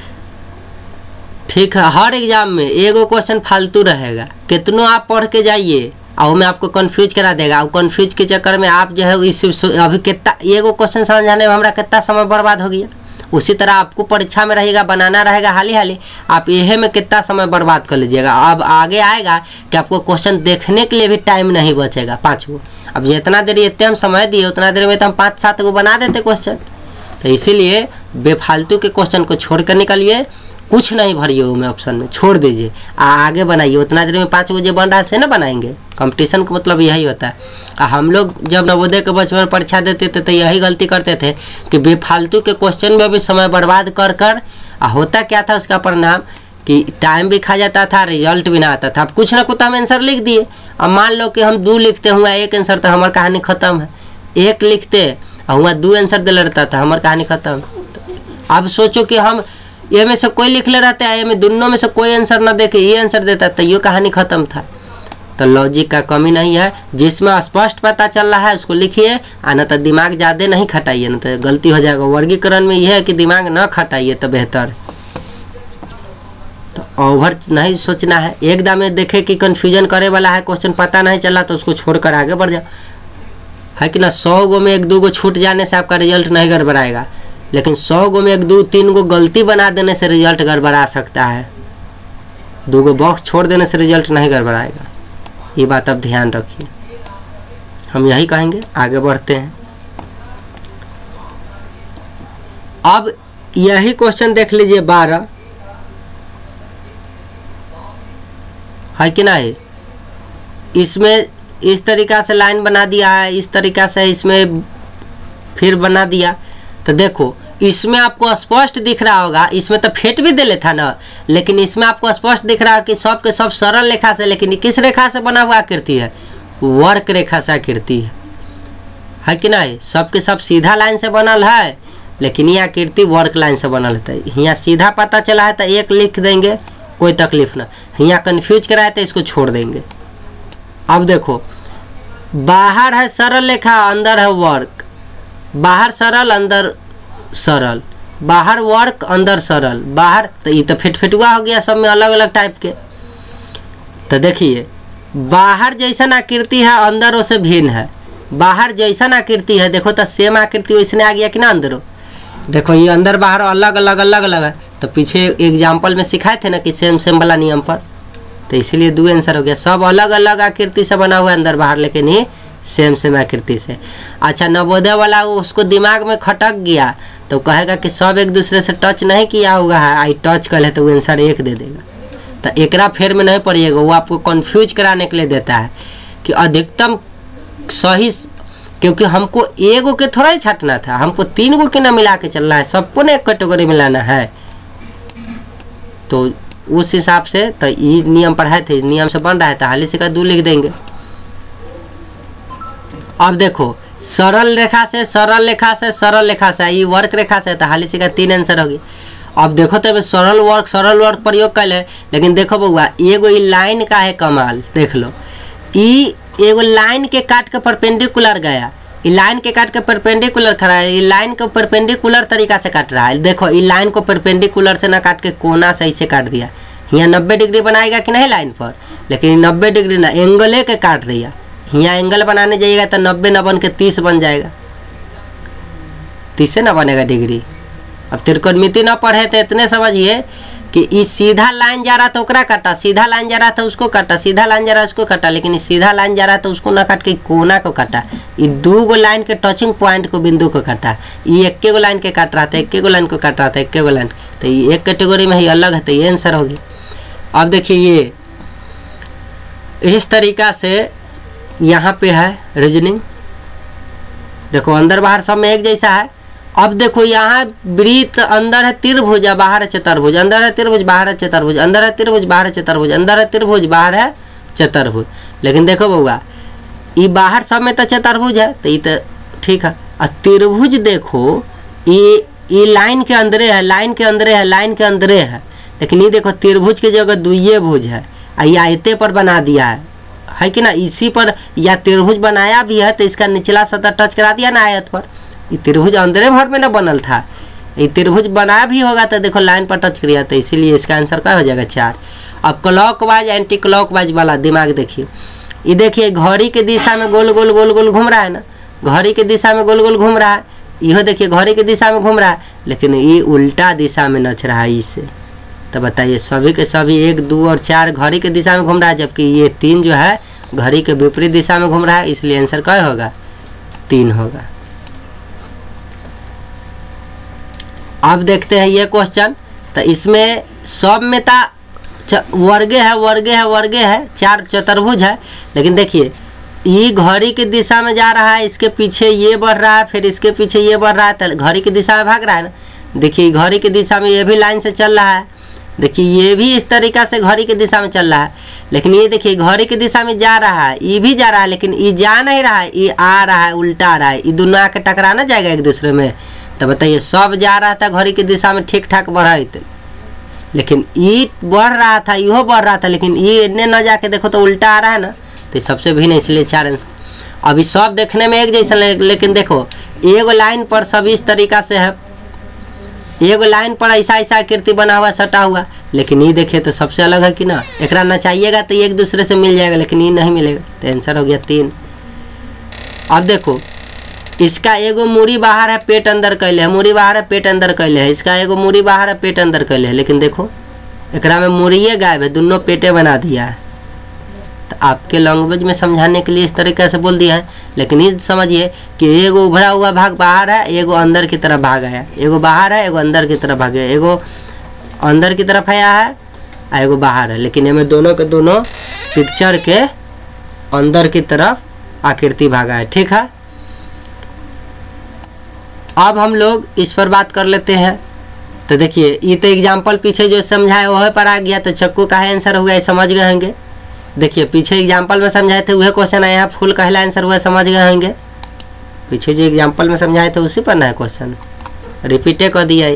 [SPEAKER 1] ठीक है। हर एग्जाम में एगो क्वेश्चन फालतू रहेगा, कितनों आप पढ़ के जाइए और मैं आपको कंफ्यूज करा देगा। और कंफ्यूज के चक्कर में आप जो है इस अभी कितना एगो क्वेश्चन समझाने में हमारा कितना समय बर्बाद हो गया। उसी तरह आपको परीक्षा में रहेगा, बनाना रहेगा हाली हाली, आप यह में कितना समय बर्बाद कर लीजिएगा। अब आगे आएगा कि आपको क्वेश्चन देखने के लिए भी टाइम नहीं बचेगा पाँच गो। अब जितना देर इतने हम समय दिए उतना देर में तो हम पाँच सात गो बना देते क्वेश्चन। तो इसीलिए बेफालतू के क्वेश्चन को छोड़ कर निकलिए, कुछ नहीं भरिए उनमें ऑप्शन में, छोड़ दीजिए, आगे बनाइए। उतना देर में पाँच गो जो बन रहा है से ना बनाएंगे। कंपटीशन का मतलब यही होता है। हम लोग जब नवोदय के बचपन में परीक्षा देते थे तो यही गलती करते थे कि बेफालतू के क्वेश्चन में भी समय बर्बाद कर कर होता क्या था, उसका परिणाम कि टाइम भी खा जाता था, रिजल्ट भी ना आता था। अब कुछ ना कुछ हम आंसर लिख दिए। अब मान लो कि हम दो लिखते हुआ एक आंसर, तो हमारी कहानी खत्म है। एक लिखते हुआ दो आंसर दिल रहता था, हमारी कहानी खत्म। अब सोचो कि हम ये में से कोई लिख ले रहते हैं, ये में दोनों में से कोई आंसर ना देखे ये आंसर देता, तो ये कहानी खत्म था। तो लॉजिक का कमी नहीं है, जिसमें स्पष्ट पता चल रहा है उसको लिखिए, और न तो दिमाग ज़्यादा नहीं खटाइए, न तो गलती हो जाएगा। वर्गीकरण में यह है कि दिमाग न खटाइए तो बेहतर। तो ओवर नहीं सोचना है, एकदम देखे कि कन्फ्यूजन करे वाला है क्वेश्चन, पता नहीं चला तो उसको छोड़कर आगे बढ़ जाओ, है कि ना। सौ गो में एक दो गो छूट जाने से आपका रिजल्ट नहीं गड़बड़ाएगा, लेकिन सौ गो में एक दो तीन गो गलती बना देने से रिजल्ट गड़बड़ा सकता है। दो गो बॉक्स छोड़ देने से रिजल्ट नहीं गड़बड़ाएगा, ये बात आप ध्यान रखिए। हम यही कहेंगे, आगे बढ़ते हैं। अब यही क्वेश्चन देख लीजिए बारह, है कि नहीं। इसमें इस तरीका से लाइन बना दिया है, इस तरीका से इसमें फिर बना दिया। तो देखो इसमें आपको स्पष्ट दिख रहा होगा, इसमें तो फेट भी दे लेता ना, लेकिन इसमें आपको स्पष्ट दिख रहा है कि सब के सब सरल रेखा से, लेकिन किस रेखा से बना हुआ आकृति है, वर्क रेखा से आकृति है, है कि नहीं। सब के सब सीधा लाइन से बनल है, लेकिन ये आकृति वर्क लाइन से बनल है। यहाँ सीधा पता चला है तो एक लिख देंगे, कोई तकलीफ ना। यहाँ कन्फ्यूज कराए तो इसको छोड़ देंगे। अब देखो बाहर है सरल रेखा, अंदर है वर्क, बाहर सरल अंदर सरल, बाहर वर्क अंदर सरल, बाहर तो ये तो फिट फिटुआ हो गया, सब में अलग अलग टाइप के। तो देखिए बाहर जैसन आकृति है अंदर उससे भिन्न है, बाहर जैसन आकृति है देखो तो सेम आकृति वैसने आ गया कि ना अंदरों। देखो ये अंदर बाहर अलग अलग अलग अलग है। तो पीछे एग्जाम्पल में सिखाए थे ना कि सेम सेम वाला नियम पर, तो इसीलिए दो आंसर हो गया। सब अलग अलग आकृति से बना हुआ है अंदर बाहर, लेकिन ये सेम सेम आकृति से। अच्छा नवोदय वाला उसको दिमाग में खटक गया तो कहेगा कि सब एक दूसरे से टच नहीं किया हुआ है, आई टच कर ले तो वो आंसर एक दे देगा। तो एकरा फेर में नहीं पड़िएगा, वो आपको कंफ्यूज कराने के लिए देता है कि अधिकतम सही, क्योंकि हमको एगो के थोड़ा ही छाटना था, हमको तीन गो के ना मिला के चलना है, सबको ना एक कैटेगरी में लाना है। तो उस हिसाब से तो ये नियम पढ़ाए थे, नियम से बन रहा है तो हाली से का दो लिख देंगे। अब देखो सरल रेखा से सरल रेखा से सरल रेखा से, ये वर्क रेखा से, तो हाली से का तीन आंसर होगी। अब देखो तो सरल वर्क सरल वर्क प्रयोग कर ले, लेकिन देखो बउआ एगो ई लाइन का है कमाल, देख लो ई एगो लाइन के काट के परपेंडिकुलर गया, ई लाइन के काट के परपेंडिकुलर खड़ा है, ई लाइन को परपेंडिकुलर तरीका से काट रहा है। देखो ई लाइन को परपेंडिकुलर से ना काट के कोना से ऐसे काट दिया। यहाँ नब्बे डिग्री बनाएगा कि नहीं लाइन पर, लेकिन नब्बे डिग्री ना एंगले के काट दिया। यहाँ एंगल बनाने जाइएगा तो नब्बे न बन के तीस बन जाएगा, तीस से ना बनेगा डिग्री, अब त्रिकोणमिति ना पढ़े तो इतने समझिए कि इस सीधा लाइन जा रहा था ओकरा काटा, सीधा लाइन जा रहा था उसको काटा, सीधा लाइन जा रहा है उसको काटा, लेकिन इस सीधा लाइन जा रहा था उसको ना काट के कोना को काटा। ये दो गो लाइन के टचिंग पॉइंट को बिंदु को काटा। ये एक गो लाइन के काट रहा था, एक गो लाइन को काट रहा था, एक गो लाइन, तो ये एक कैटेगरी में ही अलग है, तो ये आंसर होगी। अब देखिए ये इस तरीका से यहाँ पे है रीजनिंग। देखो अंदर बाहर सब में एक जैसा है। अब देखो यहाँ वृत्त अंदर है त्रिभुज, बाहर है चतुर्भुज, अंदर है त्रिभुज, बाहर है चतुर्भुज, अंदर है त्रिभुज, बाहर है चतुर्भुज, अंदर है त्रिभुज, बाहर है चतुर्भुज। लेकिन देखो बउआ ये बाहर सब में तो चतुर्भुज है, तो ये तो ठीक है। और त्रिभुज देखो ये ये लाइन के अंदरे है, लाइन के अंदरे है, लाइन के अंदरे है, लेकिन ये देखो त्रिभुज की जगह दुइये भुज है, ये आयते पर बना दिया है, है कि ना। इसी पर या त्रिभुज बनाया भी है तो इसका निचला सतह टच करा दिया ना आयत पर। ये त्रिभुज अंदरे भर में ना बनल था, ये त्रिभुज बनाया भी होगा तो देखो लाइन पर टच किया, तो इसीलिए इसका आंसर क्या हो जाएगा चार। अब क्लॉकवाइज एंटी क्लॉकवाइज वाला दिमाग देखिए। ये देखिए घड़ी के दिशा में गोल गोल गोल गोल घूम रहा है ना, घड़ी के दिशा में गोल गोल घूम रहा है। यह देखिए घड़ी की दिशा में घूम रहा है, लेकिन ये उल्टा दिशा में नच रहा है इससे। तो बताइए सभी के सभी एक दो और चार घड़ी के दिशा में घूम रहा है, जबकि ये तीन जो है घड़ी के विपरीत दिशा में घूम रहा है, इसलिए आंसर क्या होगा तीन होगा। अब देखते हैं ये क्वेश्चन। तो इसमें सौम्यता वर्गे है, वर्गे है, वर्गे है, चार चतुर्भुज है, लेकिन देखिए ये घड़ी की दिशा में जा रहा है, इसके पीछे ये बढ़ रहा है, फिर इसके पीछे ये बढ़ रहा है, तो घड़ी की दिशा में भाग रहा है ना। देखिए घड़ी की दिशा में ये भी लाइन से चल रहा है, देखिए ये भी इस तरीका से घड़ी की दिशा में चल रहा है, लेकिन ये देखिए घड़ी की दिशा में जा रहा है, ये भी जा रहा है, लेकिन ये जा नहीं रहा है, ये आ रहा है, उल्टा आ रहा है, ये दोनों आके टकराना जाएगा एक दूसरे में। तो बताइए सब जा रहा था घड़ी की दिशा में ठीक ठाक बढ़ाते, लेकिन ये बढ़ रहा था, इहो बढ़ रहा था, लेकिन ये इतने न जाके देखो तो उल्टा आ रहा है ना, तो सबसे भी नहीं, इसलिए चार आंसर। अभी सब देखने में एक जैसा, लेकिन देखो एगो लाइन पर सब इस तरीका से है, एगो लाइन पर ऐसा ऐसा आकृति बना हुआ सटा हुआ, लेकिन ये देखिए तो सबसे अलग है कि ना। एकरा नचाइएगा तो एक दूसरे से मिल जाएगा, लेकिन ये नहीं मिलेगा, तो आंसर हो गया तीन। अब देखो इसका एगो मूड़ी बाहर है, पेट अंदर कैले है, मूड़ी बाहर है, पेट अंदर कैले है, इसका एगो मूड़ी बाहर है, पेट अंदर कैले है, लेकिन देखो एकरा में मूड़िए गायब है, दोनों पेटे बना दिया है। तो आपके लैंग्वेज में समझाने के लिए इस तरीके से बोल दिया है, लेकिन ये समझिए कि एगो उभरा हुआ भाग बाहर है, एगो अंदर की तरफ भाग आया, एगो बाहर है, एगो अंदर की तरफ भाग गया, एगो अंदर की तरफ आया है, एगो बाहर है, लेकिन इनमें दोनों के दोनों पिक्चर के अंदर की तरफ आकृति भागा है। ठीक है, अब हम लोग इस पर बात कर लेते हैं। तो देखिए ये तो एग्जाम्पल पीछे जो समझाया वह पर आ गया, तो चक्कू का है आंसर हो गया, समझ गए होंगे। देखिए पीछे एग्जाम्पल में समझाए थे वह क्वेश्चन आया, फुल कहला आंसर हुआ, समझ गए होंगे। पीछे जो एग्जाम्पल में समझाए थे उसी पर ना है क्वेश्चन, रिपीटे कर दिया।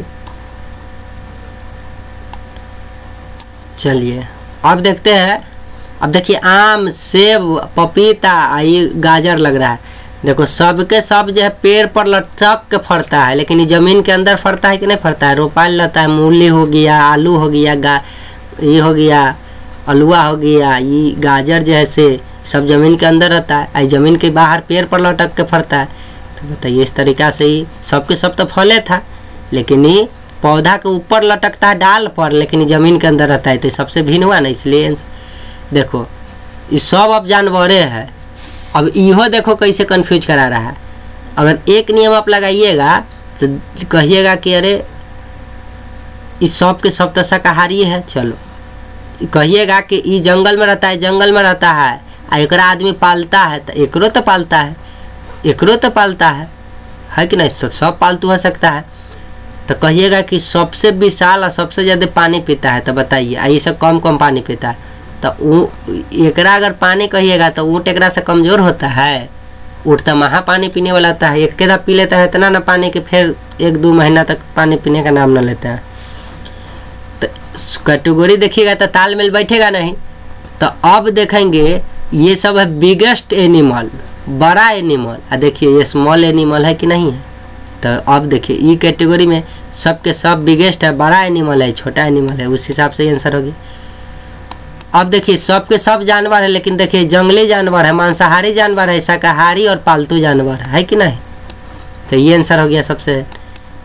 [SPEAKER 1] चलिए अब देखते हैं। अब देखिए आम, सेब, पपीता, ये गाजर लग रहा है। देखो सबके सब जो है पेड़ पर लटक के फरता है, लेकिन ये जमीन के अंदर फरता है कि नहीं फरता है, रोपाल रहता है। मूली हो गया, आलू हो गया, गा ये हो गया, अलुआ हो गया, ये गाजर जैसे सब जमीन के अंदर रहता है, आई जमीन के बाहर पेड़ पर लटक के फरता है। तो बताइए इस तरीका से ही सबके सब तो फले था, लेकिन ये पौधा के ऊपर लटकता है डाल पर, लेकिन ये जमीन के अंदर रहता है, तो सबसे भिन्न हुआ ना, इसलिए देखो ये सब अब जानवरे है। अब इहो देखो कैसे कंफ्यूज करा रहा है। अगर एक नियम आप लगाइएगा तो कहिएगा कि अरे इस सब के सब तो शाकाहारी है, चलो कहिएगा कि ये जंगल में रहता है, जंगल में रहता है, आ एकरा आदमी पालता है, तो एकरो तो पालता है, एकरो तो पालता है, है कि नहीं, तो सब पालतू हो सकता है। तो कहिएगा कि सबसे विशाल और सबसे ज़्यादा पानी पीता है, तो बताइए ये सब कम कम पानी पीता है, तो एकरा अगर पानी कहिएगा तो ऊँट एकरा से कमज़ोर होता है। ऊँट तो महा पानी पीने वाला होता है, एक केदा पी लेता है इतना ना पानी कि फिर एक दो महीना तक पानी पीने का नाम ना लेता है। तो कैटेगरी देखिएगा तो तालमेल बैठेगा नहीं। तो अब देखेंगे ये सब है बिगेस्ट एनिमल, बड़ा एनिमल, और देखिए ये स्मॉल एनिमल है कि नहीं है। तो अब देखिए ये कैटेगरी में सब के सब बिगेस्ट है, बड़ा एनिमल है, छोटा एनिमल है, उस हिसाब से आंसर होगी। अब देखिए सब के सब जानवर है, लेकिन देखिए जंगली जानवर है, मांसाहारी जानवर है, शाकाहारी और पालतू जानवर है, है कि नहीं। तो ये आंसर हो गया सबसे।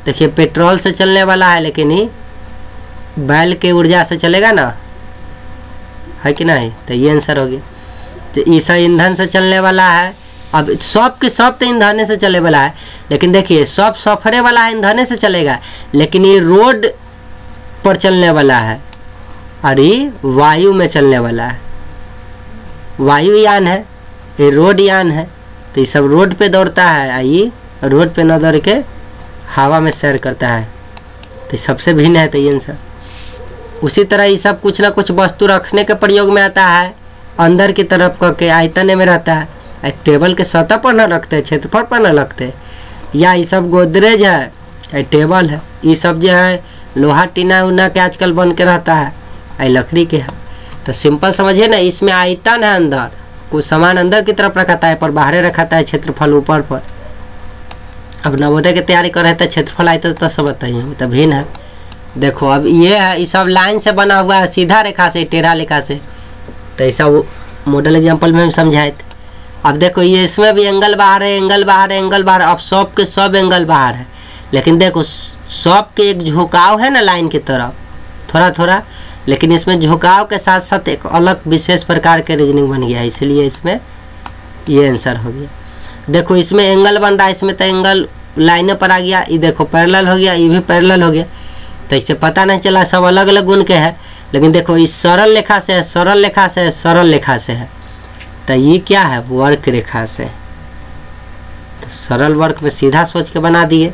[SPEAKER 1] देखिए पेट्रोल से चलने वाला है, लेकिन ये बैल के ऊर्जा से चलेगा ना, है कि नहीं? तो ये आंसर हो गया। तो ईसा ईंधन से चलने वाला है। अब सब के सब तो ईंधने से चले वाला है, लेकिन देखिए सब सफरे वाला है ईंधने से चलेगा, लेकिन ये रोड पर चलने वाला है और ये वायु में चलने वाला है। वायुयान है, ये रोड यान है, तो ये सब रोड पे दौड़ता है, ये रोड पे न दौड़ के हवा में सैर करता है, तो सबसे भिन्न है। तो ये आंसर। उसी तरह ये सब कुछ ना कुछ वस्तु रखने के प्रयोग में आता है, अंदर की तरफ करके आयतन में रहता है, टेबल के सतह पर न रखते, क्षेत्रफल पर न रखते। या ये सब गोदरेज है, टेबल है, ये सब जो है लोहा टीना उना के आजकल बन के रहता है, आई लकड़ी के है। तो सिंपल समझिए ना, इसमें आयतन है, अंदर कुछ सामान अंदर की तरफ रखाता है, पर बाहर रखाता है, क्षेत्रफल ऊपर पर। अब नवोदय की तैयारी कर रहे थे, क्षेत्रफल आयतन तो सब बताइए, तो भिन्न है। देखो अब ये है, ये सब लाइन से बना हुआ है, सीधा रेखा से, टेढ़ा रेखा से। तो ऐसा वो मॉडल एग्जाम्पल में हम समझाए थे। अब देखो ये इसमें भी एंगल बाहर है, एंगल बाहर है, एंगल बाहर। अब सब के सब एंगल बाहर है, लेकिन देखो सब के एक झुकाव है ना लाइन की तरफ, थोड़ा थोड़ा, लेकिन इसमें झुकाव के साथ साथ एक अलग विशेष प्रकार के रीजनिंग बन गया, इसलिए इसमें ये आंसर हो गया। देखो इसमें एंगल बन रहा है, इसमें तो एंगल लाइनों पर आ गया, ये देखो पैरेलल हो गया, ये भी पैरेलल हो गया। तो इससे पता नहीं चला सब अलग अलग गुण के हैं, लेकिन देखो इस सरल रेखा से है, सरल रेखा से है, सरल रेखा से है, तो ये क्या है? वर्क रेखा से। तो सरल वर्क में सीधा सोच के बना दिए।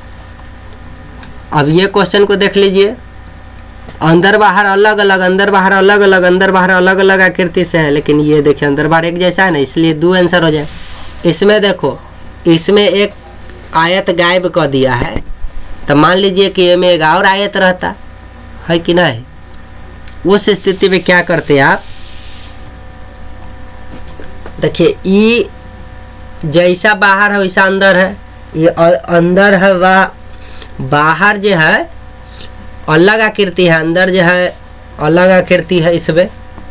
[SPEAKER 1] अब ये क्वेश्चन को देख लीजिए, अंदर बाहर अलग अलग, अंदर बाहर अलग अलग, अंदर बाहर अलग अलग आकृति से है, लेकिन ये देखिए अंदर बाहर एक जैसा है ना, इसलिए दो आंसर हो जाए। इसमें देखो, इसमें एक आयत गायब कर दिया है, तो मान लीजिए कि ये में एक और आयत रहता है कि नहीं, उस स्थिति में क्या करते आप? देखिए ई जैसा बाहर है वैसा अंदर है, ये और अंदर है वह बाहर जो है अलग आकृति है, अंदर जो है अलग आकृति है इसमें।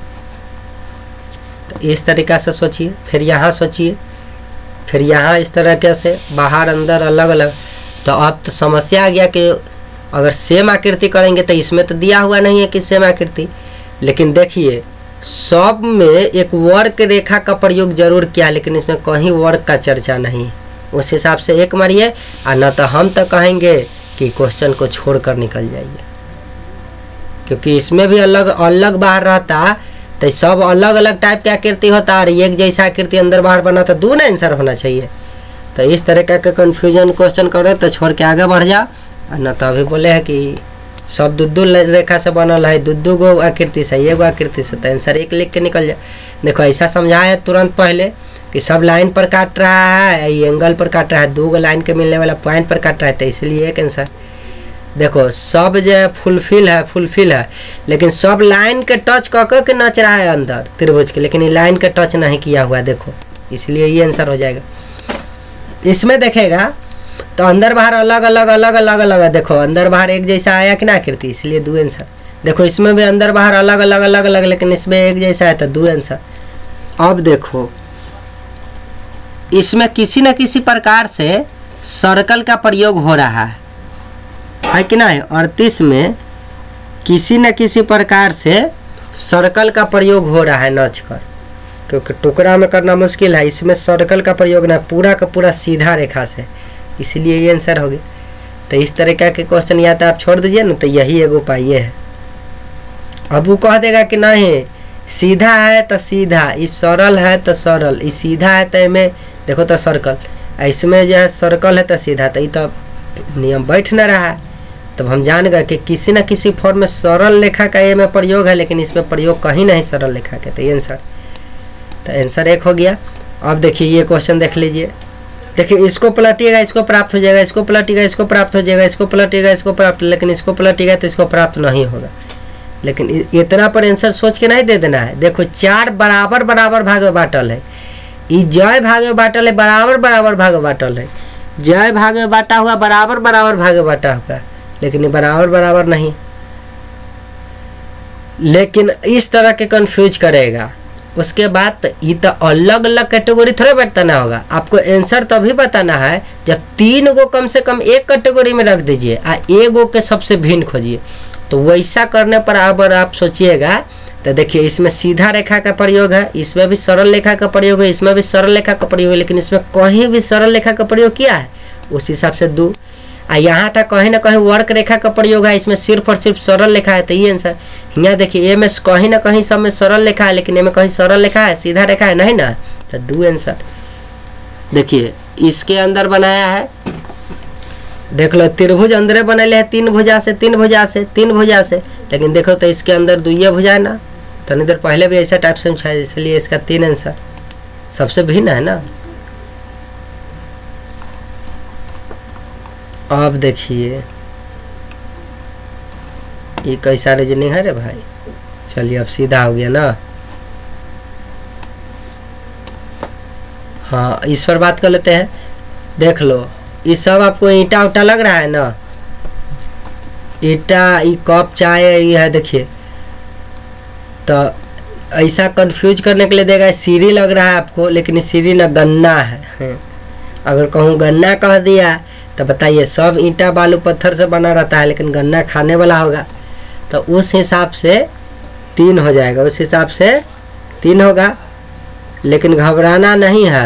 [SPEAKER 1] तो इस तरीक़ा से सोचिए, फिर यहाँ सोचिए, फिर यहाँ इस तरह कैसे बाहर अंदर अलग अलग। तो अब तो समस्या आ गया कि अगर सेम आकृति करेंगे तो इसमें तो दिया हुआ नहीं है कि सेम आकृति, लेकिन देखिए सब में एक वर्क रेखा का प्रयोग जरूर किया, लेकिन इसमें कहीं वर्क का चर्चा नहीं। उस हिसाब से एक मारिए, और न तो हम तो कहेंगे कि क्वेश्चन को छोड़कर निकल जाइए, क्योंकि इसमें भी अलग अलग बाहर रहता, तो सब अलग अलग टाइप की आकृति होता और एक जैसा आकृति अंदर बाहर बना, तो दो ना आंसर होना चाहिए। तो इस तरह का कन्फ्यूजन क्वेश्चन करे तो छोड़ के आगे बढ़ जा, न तो अभी बोले हैं कि सब दो दो रेखा से बनल है, दो दो गो आकृति से, एगो आकृति से, तो आंसर एक लिख के निकल जाए। देखो ऐसा समझाया तुरंत पहले कि सब लाइन पर काट रहा है, ये एंगल पर काट रहा है, दो गो लाइन के मिलने वाला पॉइंट पर काट रहा है, तो इसलिए एक आंसर। देखो सब जो है फुलफिल है, फुलफिल है, लेकिन सब लाइन के टच कर के नच रहा है अंदर त्रिभुज के, लेकिन ये लाइन के टच नहीं किया हुआ, देखो, इसलिए ये आंसर हो जाएगा। इसमें देखेगा तो अंदर बाहर अलग अलग अलग अलग अलग है, देखो अंदर बाहर एक जैसा आया कि ना आकृति, इसलिए दो आंसर। देखो इसमें भी अंदर बाहर अलग अलग अलग अलग, लेकिन इसमें एक जैसा है, तो दो आंसर। अब देखो इसमें किसी न किसी प्रकार से सर्कल का प्रयोग हो रहा है, है कि नहीं? अड़तीस में किसी न किसी प्रकार से सर्कल का प्रयोग हो रहा है नच कर, क्योंकि टुकड़ा में करना मुश्किल है, इसमें सर्कल का प्रयोग ना, पूरा का पूरा सीधा रेखा से, इसलिए ये आंसर हो गया। तो इस तरह के क्वेश्चन या तो आप छोड़ दीजिए ना, तो यही एगो उपाय है। अब वो कह देगा कि नहीं सीधा है तो सीधा, इस सरल है तो सरल, इस सीधा है तो में देखो तो सर्कल, इसमें जो है सर्कल है तो सीधा, तो ये तो नियम बैठ न रहा है। तब हम जान गए कि किसी न किसी फॉर्म में सरल रेखा का ये में प्रयोग है, लेकिन इसमें प्रयोग कहीं नहीं सरल रेखा के, तो ये आंसर। तो आंसर एक हो गया। अब देखिए ये क्वेश्चन देख लीजिए, देखिए इसको पलटिएगा इसको प्राप्त हो जाएगा, इसको पलटिएगा इसको प्राप्त हो जाएगा, इसको पलटिएगा इसको प्राप्त, लेकिन इसको पलटिएगा तो इसको प्राप्त नहीं होगा। लेकिन इतना पर आंसर सोच के नहीं दे देना है। देखो चार बराबर बराबर भाग में बाटल है, ये जय भाग में बाटल है, बराबर बराबर भाग में बाटल है, जय भाग में बांटा हुआ, बराबर बराबर भाग में बांटा हुआ, लेकिन ये बराबर बराबर नहीं। लेकिन इस तरह के कंफ्यूज करेगा उसके बाद ये तो अलग अलग कैटेगरी थोड़े बताना होगा, आपको आंसर तभी बताना है जब तीन गो कम से कम एक कैटेगरी में रख दीजिए आ एक गो के सबसे भिन्न खोजिए। तो वैसा करने पर अगर आप सोचिएगा तो देखिए इसमें सीधा रेखा का प्रयोग है, इसमें भी सरल रेखा का प्रयोग है, इसमें भी सरल रेखा का प्रयोग है, लेकिन इसमें कहीं भी सरल रेखा का प्रयोग किया है उस हिसाब से दो। आ यहाँ था कहीं ना कहीं वर्क रेखा का प्रयोग है, इसमें सिर्फ और सिर्फ सरल रेखा है, तो ये आंसर। यहाँ देखिए ए में कहीं ना कहीं सब में सरल रेखा है, लेकिन ए में कहीं सरल रेखा है, सीधा रेखा है नहीं ना, तो दो आंसर। देखिए इसके अंदर बनाया है, देख लो त्रिभुज अंदर बनले है तीन भुजा से तीन भुजा से तीन भुजा से, लेकिन देखो तो इसके अंदर दुइये भुजा है ना, तनी देर पहले भी ऐसा टाइप से पूछा, इसलिए इसका तीन आंसर सबसे भिन्न है ना। अब देखिए ये कैसा रीजनिंग है रे भाई। चलिए अब सीधा हो गया ना। हाँ इस पर बात कर लेते हैं। देख लो ये सब आपको ईंटा उटा लग रहा है ना, ईंटा ये कप चाय ये है, देखिए तो ऐसा कंफ्यूज करने के लिए देगा सीढ़ी लग रहा है आपको, लेकिन सीढ़ी ना गन्ना है। अगर कहूँ गन्ना कह दिया तो बताइए सब ईंटा बालू पत्थर से बना रहता है, लेकिन गन्ना खाने वाला होगा, तो उस हिसाब से तीन हो जाएगा, उस हिसाब से तीन होगा। लेकिन घबराना नहीं है।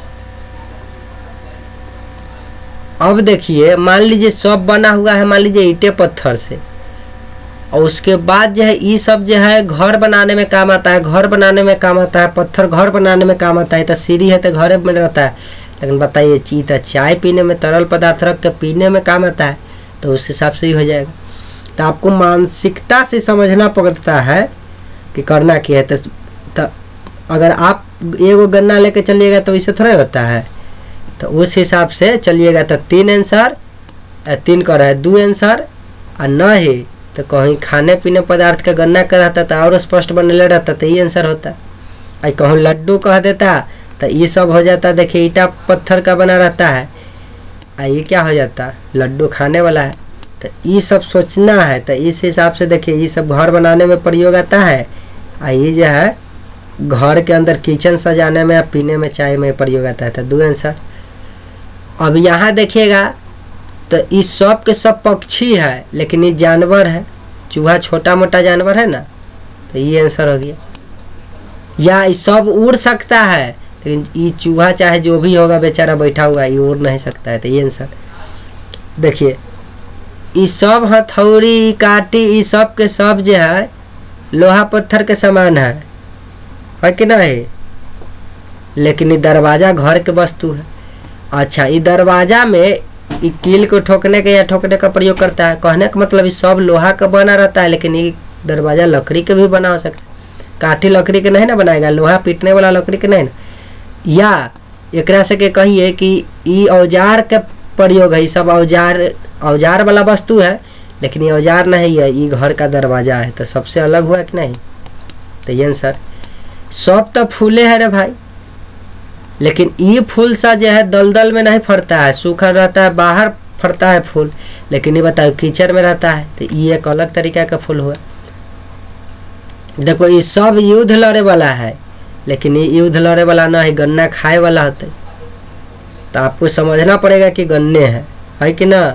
[SPEAKER 1] अब देखिए मान लीजिए सब बना हुआ है, मान लीजिए ईंटे पत्थर से, और उसके बाद जो है ये सब जो है घर बनाने में काम आता है, घर बनाने में काम आता है, पत्थर घर बनाने में काम आता है, तो सीढ़ी है तो घर में रहता है। लेकिन बताइए चीता चाय पीने में तरल पदार्थ रख के पीने में काम आता है, तो उस हिसाब से ही हो जाएगा। तो आपको मानसिकता से समझना पड़ता है कि करना क्या है। तो, तो अगर आप एगो गन्ना लेके चलिएगा तो इसे थोड़ा होता है, तो उस हिसाब से चलिएगा। तो तीन आंसर, तीन का रहे दो आंसर, और न ही तो कहीं खाने पीने पदार्थ का गन्ना का रहता तो और स्पष्ट बनने रहता, तो ये आंसर होता। और कहूँ लड्डू कह देता तो ये सब हो जाता। देखिए ईटा पत्थर का बना रहता है, आ ये क्या हो जाता, लड्डू खाने वाला है। तो ये सब सोचना है, तो इस हिसाब से देखिए ये सब घर बनाने में प्रयोग आता है, आ ये जो है घर के अंदर किचन सजाने में, पीने में, चाय में प्रयोग आता है। तो दो आंसर। अब यहाँ देखिएगा तो इस सब के सब पक्षी है, लेकिन ये जानवर है, चूहा छोटा मोटा जानवर है ना, तो ये आंसर हो गया। या ये सब उड़ सकता है, लेकिन ये चूहा चाहे जो भी होगा बेचारा बैठा हुआ ये उड़ नहीं सकता है, तो ये आंसर। देखिए ये सब हथौड़ी काटी ये सब के सब जो है लोहा पत्थर के समान है, है कि नहीं, लेकिन ये दरवाजा घर के वस्तु है। अच्छा ये दरवाजा में ये कील को ठोकने के या ठोकने का प्रयोग करता है, कहने का मतलब ये सब लोहा का बना रहता है, लेकिन ये दरवाजा लकड़ी के भी बना हो सकता है। काठी लकड़ी के नहीं ना बनाएगा, लोहा पीटने वाला लकड़ी के नहीं ना। या एक से के कहिए कि ये औजार का प्रयोग है, ये सब औजार औजार वाला वस्तु है, लेकिन ये औजार नहीं है, ये घर का दरवाजा है, तो सबसे अलग हुआ कि नहीं। तो ये आंसर। सब तो फूले है रे भाई, लेकिन ये फूल सा जो है दलदल में नहीं फरता है, सूखा रहता है, बाहर फरता है फूल, लेकिन ये बताओ कीचड़ में रहता है, तो ये एक अलग तरीका का फूल हुआ। देखो ये सब युद्ध लड़े वाला है, लेकिन ये युद्ध लड़े वाला ना है, गन्ना खाए वाला होता है। तो आपको समझना पड़ेगा कि गन्ने हैं, है कि ना।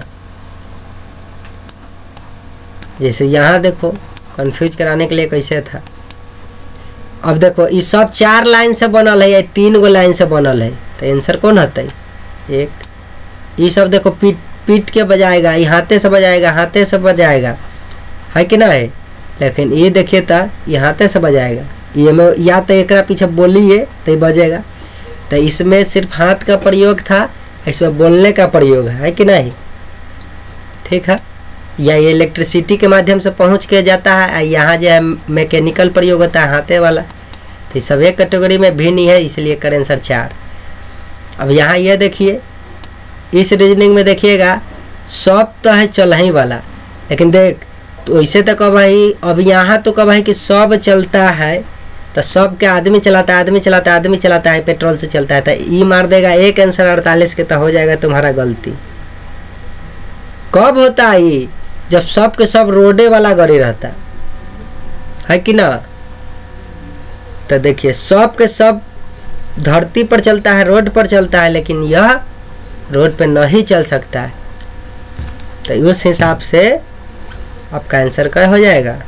[SPEAKER 1] जैसे यहाँ देखो कंफ्यूज कराने के लिए कैसे था। अब देखो ये सब चार लाइन से बनल है या तीन गो लाइन से बनल है, तो आंसर कौन होता है। एक ये सब देखो पीट पीट के बजाएगा, ये हाथे से बजाएगा, हाथे से बजाएगा, है कि ना है। लेकिन ये देखिए तो ये हाथे से बजाएगा, ये में या तो एक पीछे बोलिए तो ये बजेगा, तो इसमें सिर्फ हाथ का प्रयोग था, इसमें बोलने का प्रयोग है, है कि नहीं। ठीक है। या ये इलेक्ट्रिसिटी के माध्यम से पहुंच के जाता है, यहाँ जो है मैकेनिकल प्रयोग होता है हाथे वाला। तो सब एक कैटेगरी में भिन्न ही है, इसलिए करें आंसर चार। अब यहाँ ये देखिए इस रीजनिंग में देखिएगा सब तो है चलही वाला, लेकिन देख तो ऐसे तो कब है, अब यहाँ तो कब है कि सब चलता है, तो सब के आदमी चलाता है, आदमी चलाता है, आदमी चलाता है, पेट्रोल से चलता है, तो ई मार देगा एक आंसर अड़तालीस के, तो हो जाएगा तुम्हारा गलती। कब होता है ये, जब सब के सब रोडे वाला गाड़ी रहता है कि ना। तो देखिए सब के सब धरती पर चलता है, रोड पर चलता है, लेकिन यह रोड पे नहीं चल सकता है। तो उस हिसाब से आपका आंसर क्या हो जाएगा?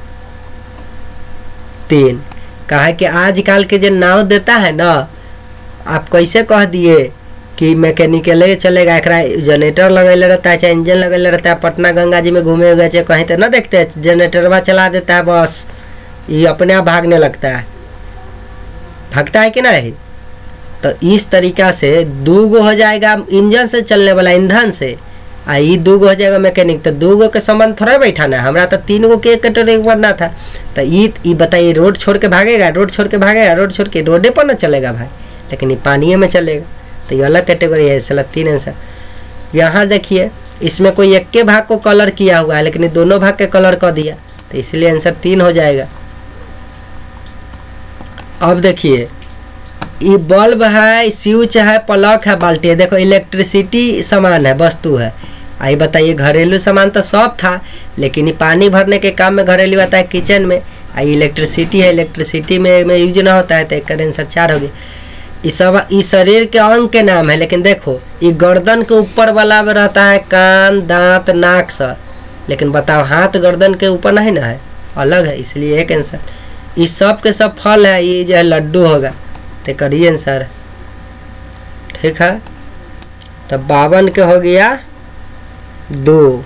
[SPEAKER 1] तीन। कहा कि आजकल के जो नाव देता है ना, आप कैसे कह दिए कि मैकेनिकल चलेगा, एक जनरेटर लगेले रहता है चाहे इंजन लगेले रहता है, पटना गंगा जी में घूमे हुए चाहे कहीं तो ना देखते हैं जनरेटरवा चला देता है, बस ये अपने आप भागने लगता है, भागता है कि नहीं? तो इस तरीका से दो गो हो जाएगा इंजन से चलने वाला, ईंधन से, आ ये दो गो हो जाएगा मैकेनिक। तो दो गो के संबंध थोड़ा बैठाना है, हमारा तो तीन गो के कैटेगरी बनना था। तो ये बताइए रोड छोड़ के भागेगा, रोड छोड़ के भागेगा, रोड छोड़ के रोडे पर ना चलेगा भाई, लेकिन ये पानी में चलेगा। तो ये अलग कैटेगरी है, इसलिए तीन आंसर। यहाँ देखिए इसमें कोई एक के भाग को कलर किया हुआ है, लेकिन ये दोनों भाग के कलर कर दिया, तो इसलिए आंसर तीन हो जाएगा। अब देखिए ये बल्ब है, स्विच है, प्लग है, बाल्टी है। देखो इलेक्ट्रिसिटी सामान है, वस्तु है। आई बताइए घरेलू सामान तो सब था, लेकिन ये पानी भरने के काम में घरेलू आता है किचन में। आई इलेक्ट्रिसिटी है, इलेक्ट्रिसिटी में, में यूज ना होता है, तो एक आंसर चार हो गया। ये सब इस शरीर के अंग के नाम है, लेकिन देखो ये गर्दन के ऊपर वाला में रहता है कान, दांत, नाक सब, लेकिन बताओ हाथ गर्दन के ऊपर नहीं ना है, अलग है, इसलिए एक आंसर। ये सब के सब फल है, ये जो है लड्डू होगा, तो करिए आंसर। ठीक है, तो बावन के हो गया दो।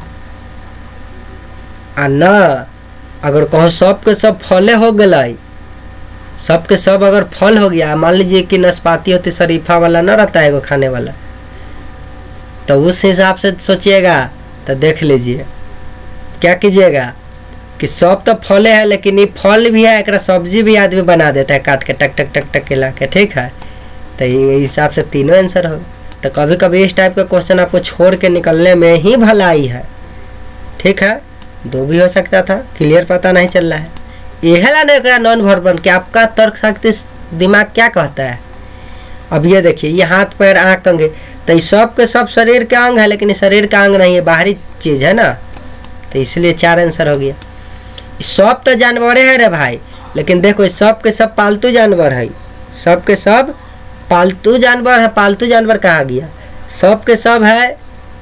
[SPEAKER 1] आ न अगर कहो सब के सब फले हो गए, सब के सब अगर फल हो गया, मान लीजिए कि नाशपाती होती शरीफा वाला ना रहता है वो खाने वाला, तो उस हिसाब से सोचिएगा। तो देख लीजिए क्या कीजिएगा कि सब तो फले है, लेकिन ये फल भी है, एक सब्जी भी आदमी बना देता है काट के टक टक टक टक के ला के। ठीक है, तो ये हिसाब से तीनों आंसर हो। तो कभी कभी इस टाइप का क्वेश्चन आपको छोड़ के निकलने में ही भलाई है। ठीक है, दो भी हो सकता था, क्लियर पता नहीं चल रहा है। यह नॉन वर्बल कि आपका तर्क शक्ति दिमाग क्या कहता है। अब ये देखिए ये हाथ पैर आँख अंग, तो ये सब के सब शरीर के अंग है, लेकिन ये शरीर का अंग नहीं है, बाहरी चीज़ है ना, तो इसलिए चार आंसर हो गया। सब तो जानवर है रे भाई, लेकिन देखो सब के सब पालतू जानवर है, सब के सब पालतू जानवर है। पालतू जानवर कहा गया, सब के सब है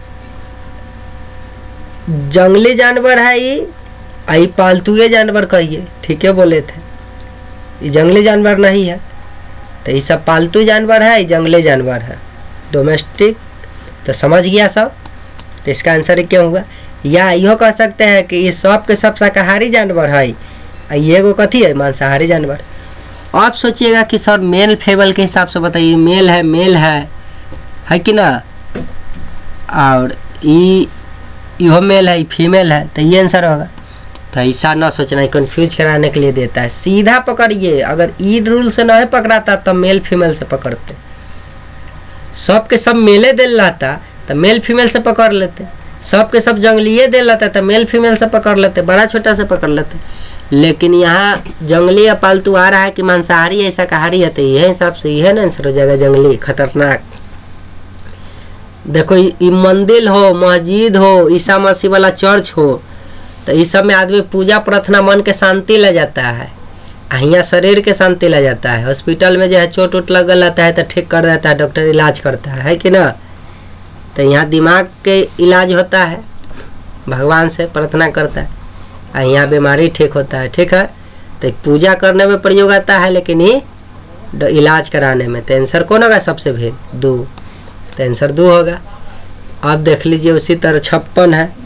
[SPEAKER 1] जंगली जानवर है, ये आई पालतू ये जानवर कहिए, ठीक है बोले थे, ये जंगली जानवर नहीं है, तो ये सब पालतू जानवर है, ये जंगली जानवर है, डोमेस्टिक। तो समझ गया सब, तो इसका आंसर क्या होगा? या यो कह सकते हैं कि ये सब के सब शाकाहारी जानवर है, ये गो कथी है मांसाहारी जानवर। आप सोचिएगा कि सर मेल फेमल के हिसाब से बताइए, मेल है मेल है है कि ना, और ये यो मेल है फीमेल है, तो ये आंसर होगा। तो ऐसा ना सोचना है, कंफ्यूज कराने के लिए देता है। सीधा पकड़िए, अगर ई रूल से नहीं पकड़ाता तो मेल फीमेल से पकड़ते, सब के सब मेले दिल रहता तो मेल फीमेल से पकड़ लेते, सब के सब जंगलीय दिल रहता तो मेल फीमेल से पकड़ लेते, बड़ा छोटा से पकड़ लेते। लेकिन यहाँ जंगली या पालतू आ रहा है कि मांसाहारी है शाकाहारी है, तो यह हिसाब से यह ना आंसर हो जाएगा, जंगली खतरनाक। देखो ये मंदिर हो, मस्जिद हो, ईसा मसीह वाला चर्च हो, तो इस सब में आदमी पूजा प्रार्थना मन के शांति ले जाता है, यहाँ शरीर के शांति ले जाता है। हॉस्पिटल में जो है चोट वोट लग रहता है तो ठीक कर देता है, डॉक्टर इलाज करता है, है कि ना। तो यहाँ दिमाग के इलाज होता है, भगवान से प्रार्थना करता है, और यहाँ बीमारी ठीक होता है। ठीक है, तो पूजा करने में प्रयोग आता है, लेकिन ये इलाज कराने में। तो आंसर कौन होगा सबसे भेद? दो। तो आंसर दो होगा। अब देख लीजिए उसी तरह छप्पन है,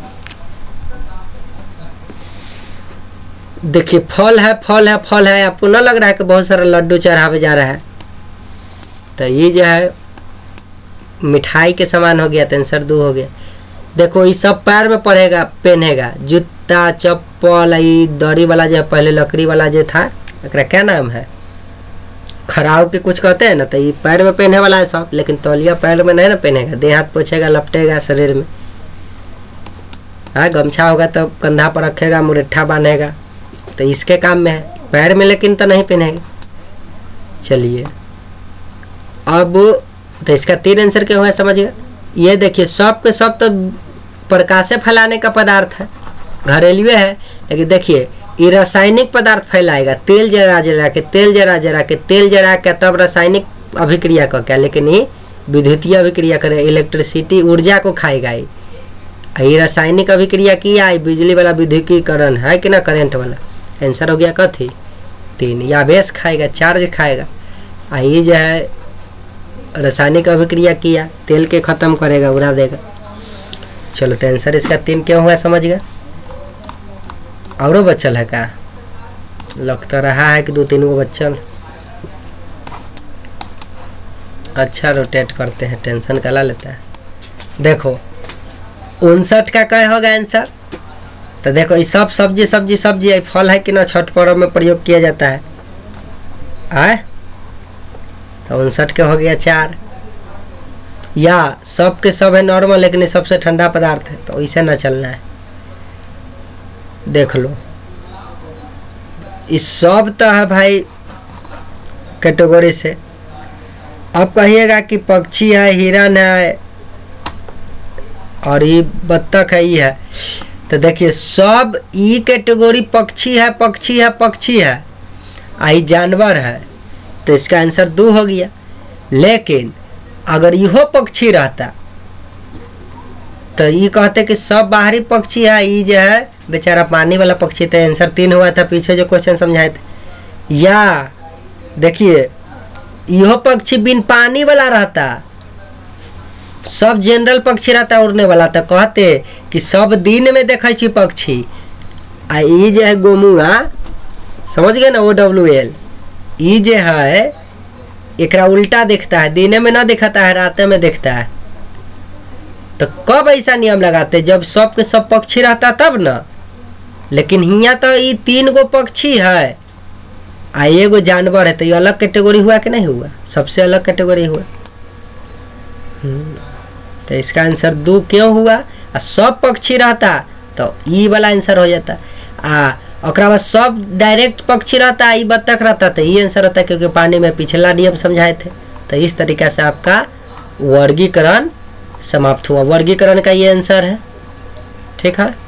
[SPEAKER 1] देखिए फल है फल है फल है, आपको ना लग रहा है कि बहुत सारा लड्डू चढ़ावे जा रहा है, तो ये जो है मिठाई के समान हो गया, तो आंसर दो हो गया। देखो ये सब पैर में पड़ेगा, पहनेगा, जूता चप्पल, ये दरी वाला जो पहले लकड़ी वाला जो था, एकरा क्या नाम है, खराव के कुछ कहते हैं ना, तो ये पैर में पहने वाला है सब, लेकिन तौलिया पैर में नहीं ना पहनेगा, देह हाथ पोछेगा, लपटेगा शरीर में। हाँ, गमछा होगा तो कंधा पर रखेगा, मुरट्ठा बांधेगा, तो इसके काम में है, पैर में लेकिन तो नहीं पहनेगा। चलिए अब तो इसका तीन आंसर क्या हुआ समझिएगा। ये देखिए सब के सब तो प्रकाश से फैलाने का पदार्थ है, घरेलू है, लेकिन देखिए ये रासायनिक पदार्थ फैलाएगा, तेल जरा जरा के तेल जरा जरा के तेल जरा के तब रासायनिक अभिक्रिया का क्या, लेकिन ये विद्युतीय अभिक्रिया करे, इलेक्ट्रिसिटी ऊर्जा को खाएगा। ये रासायनिक अभिक्रिया किया, बिजली वाला विद्युतीकरण है कि ना, करंट वाला। आंसर हो गया कथी, तीन। या बेस खाएगा, चार्ज खाएगा। आ ये जो है रासायनिक अभिक्रिया किया, तेल के खत्म करेगा, उड़ा देगा। चलो तो आंसर इसका तीन क्यों हुआ समझ गया। औरो बच्चल है का, लगता रहा है कि दो तीन गो बच्चल। अच्छा रोटेट करते हैं, टेंशन कला लेता है। देखो उनसठ का क्या होगा आंसर, तो देखो ये सब सब्जी सब्जी सब्जी है, फल है कि ना, छठ पर्व में प्रयोग किया जाता है। आए तो उनसठ के हो गया चार। या सब के सब है नॉर्मल, लेकिन सबसे ठंडा पदार्थ है, तो इसे ना चलना है। देख लो इस सब तो है भाई कैटेगरी से। अब कहिएगा कि पक्षी है, हिरन है और ये बत्तख है, ये है, तो देखिए सब ई कैटेगरी पक्षी है, पक्षी है, पक्षी है, आई जानवर है, तो इसका आंसर दो हो गया। लेकिन अगर यहो पक्षी रहता तो ये कहते कि सब बाहरी पक्षी है, ये जो है बेचारा पानी वाला पक्षी, तो आंसर तीन हुआ था पीछे जो क्वेश्चन समझाए थे। या देखिए यहो पक्षी बिन पानी वाला रहता, सब जनरल पक्षी रहता उड़ने वाला, तो कहते कि सब दिन में देखे छी पक्षी। आ ये जो है गोमुआ, समझ गए ना, ओ डब्ल्यू एल, ये जो है एकरा उल्टा दिखता है, दिन में ना दिखाता है, रात में दिखता है। तो कब ऐसा नियम लगाते, जब सब के सब पक्षी रहता तब ना। लेकिन हिया तो ये तीन गो पक्षी है आ एगो जानवर है, तो ये अलग कैटेगरी हुआ कि नहीं हुआ, सबसे अलग कैटेगरी हुआ। तो इसका आंसर दो क्यों हुआ, आ सब पक्षी रहता तो ई वाला आंसर हो जाता। आ ओकरा बाद सब डायरेक्ट पक्षी रहता, ई बत्तख रहता, तो ये आंसर होता, क्योंकि पानी में पिछला नियम समझाए थे। तो इस तरीके से आपका वर्गीकरण समाप्त हुआ। वर्गीकरण का ये आंसर है, ठीक है।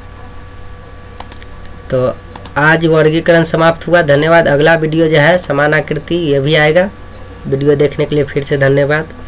[SPEAKER 1] तो आज वर्गीकरण समाप्त हुआ। धन्यवाद। अगला वीडियो जो है समानाकृति, ये भी आएगा। वीडियो देखने के लिए फिर से धन्यवाद।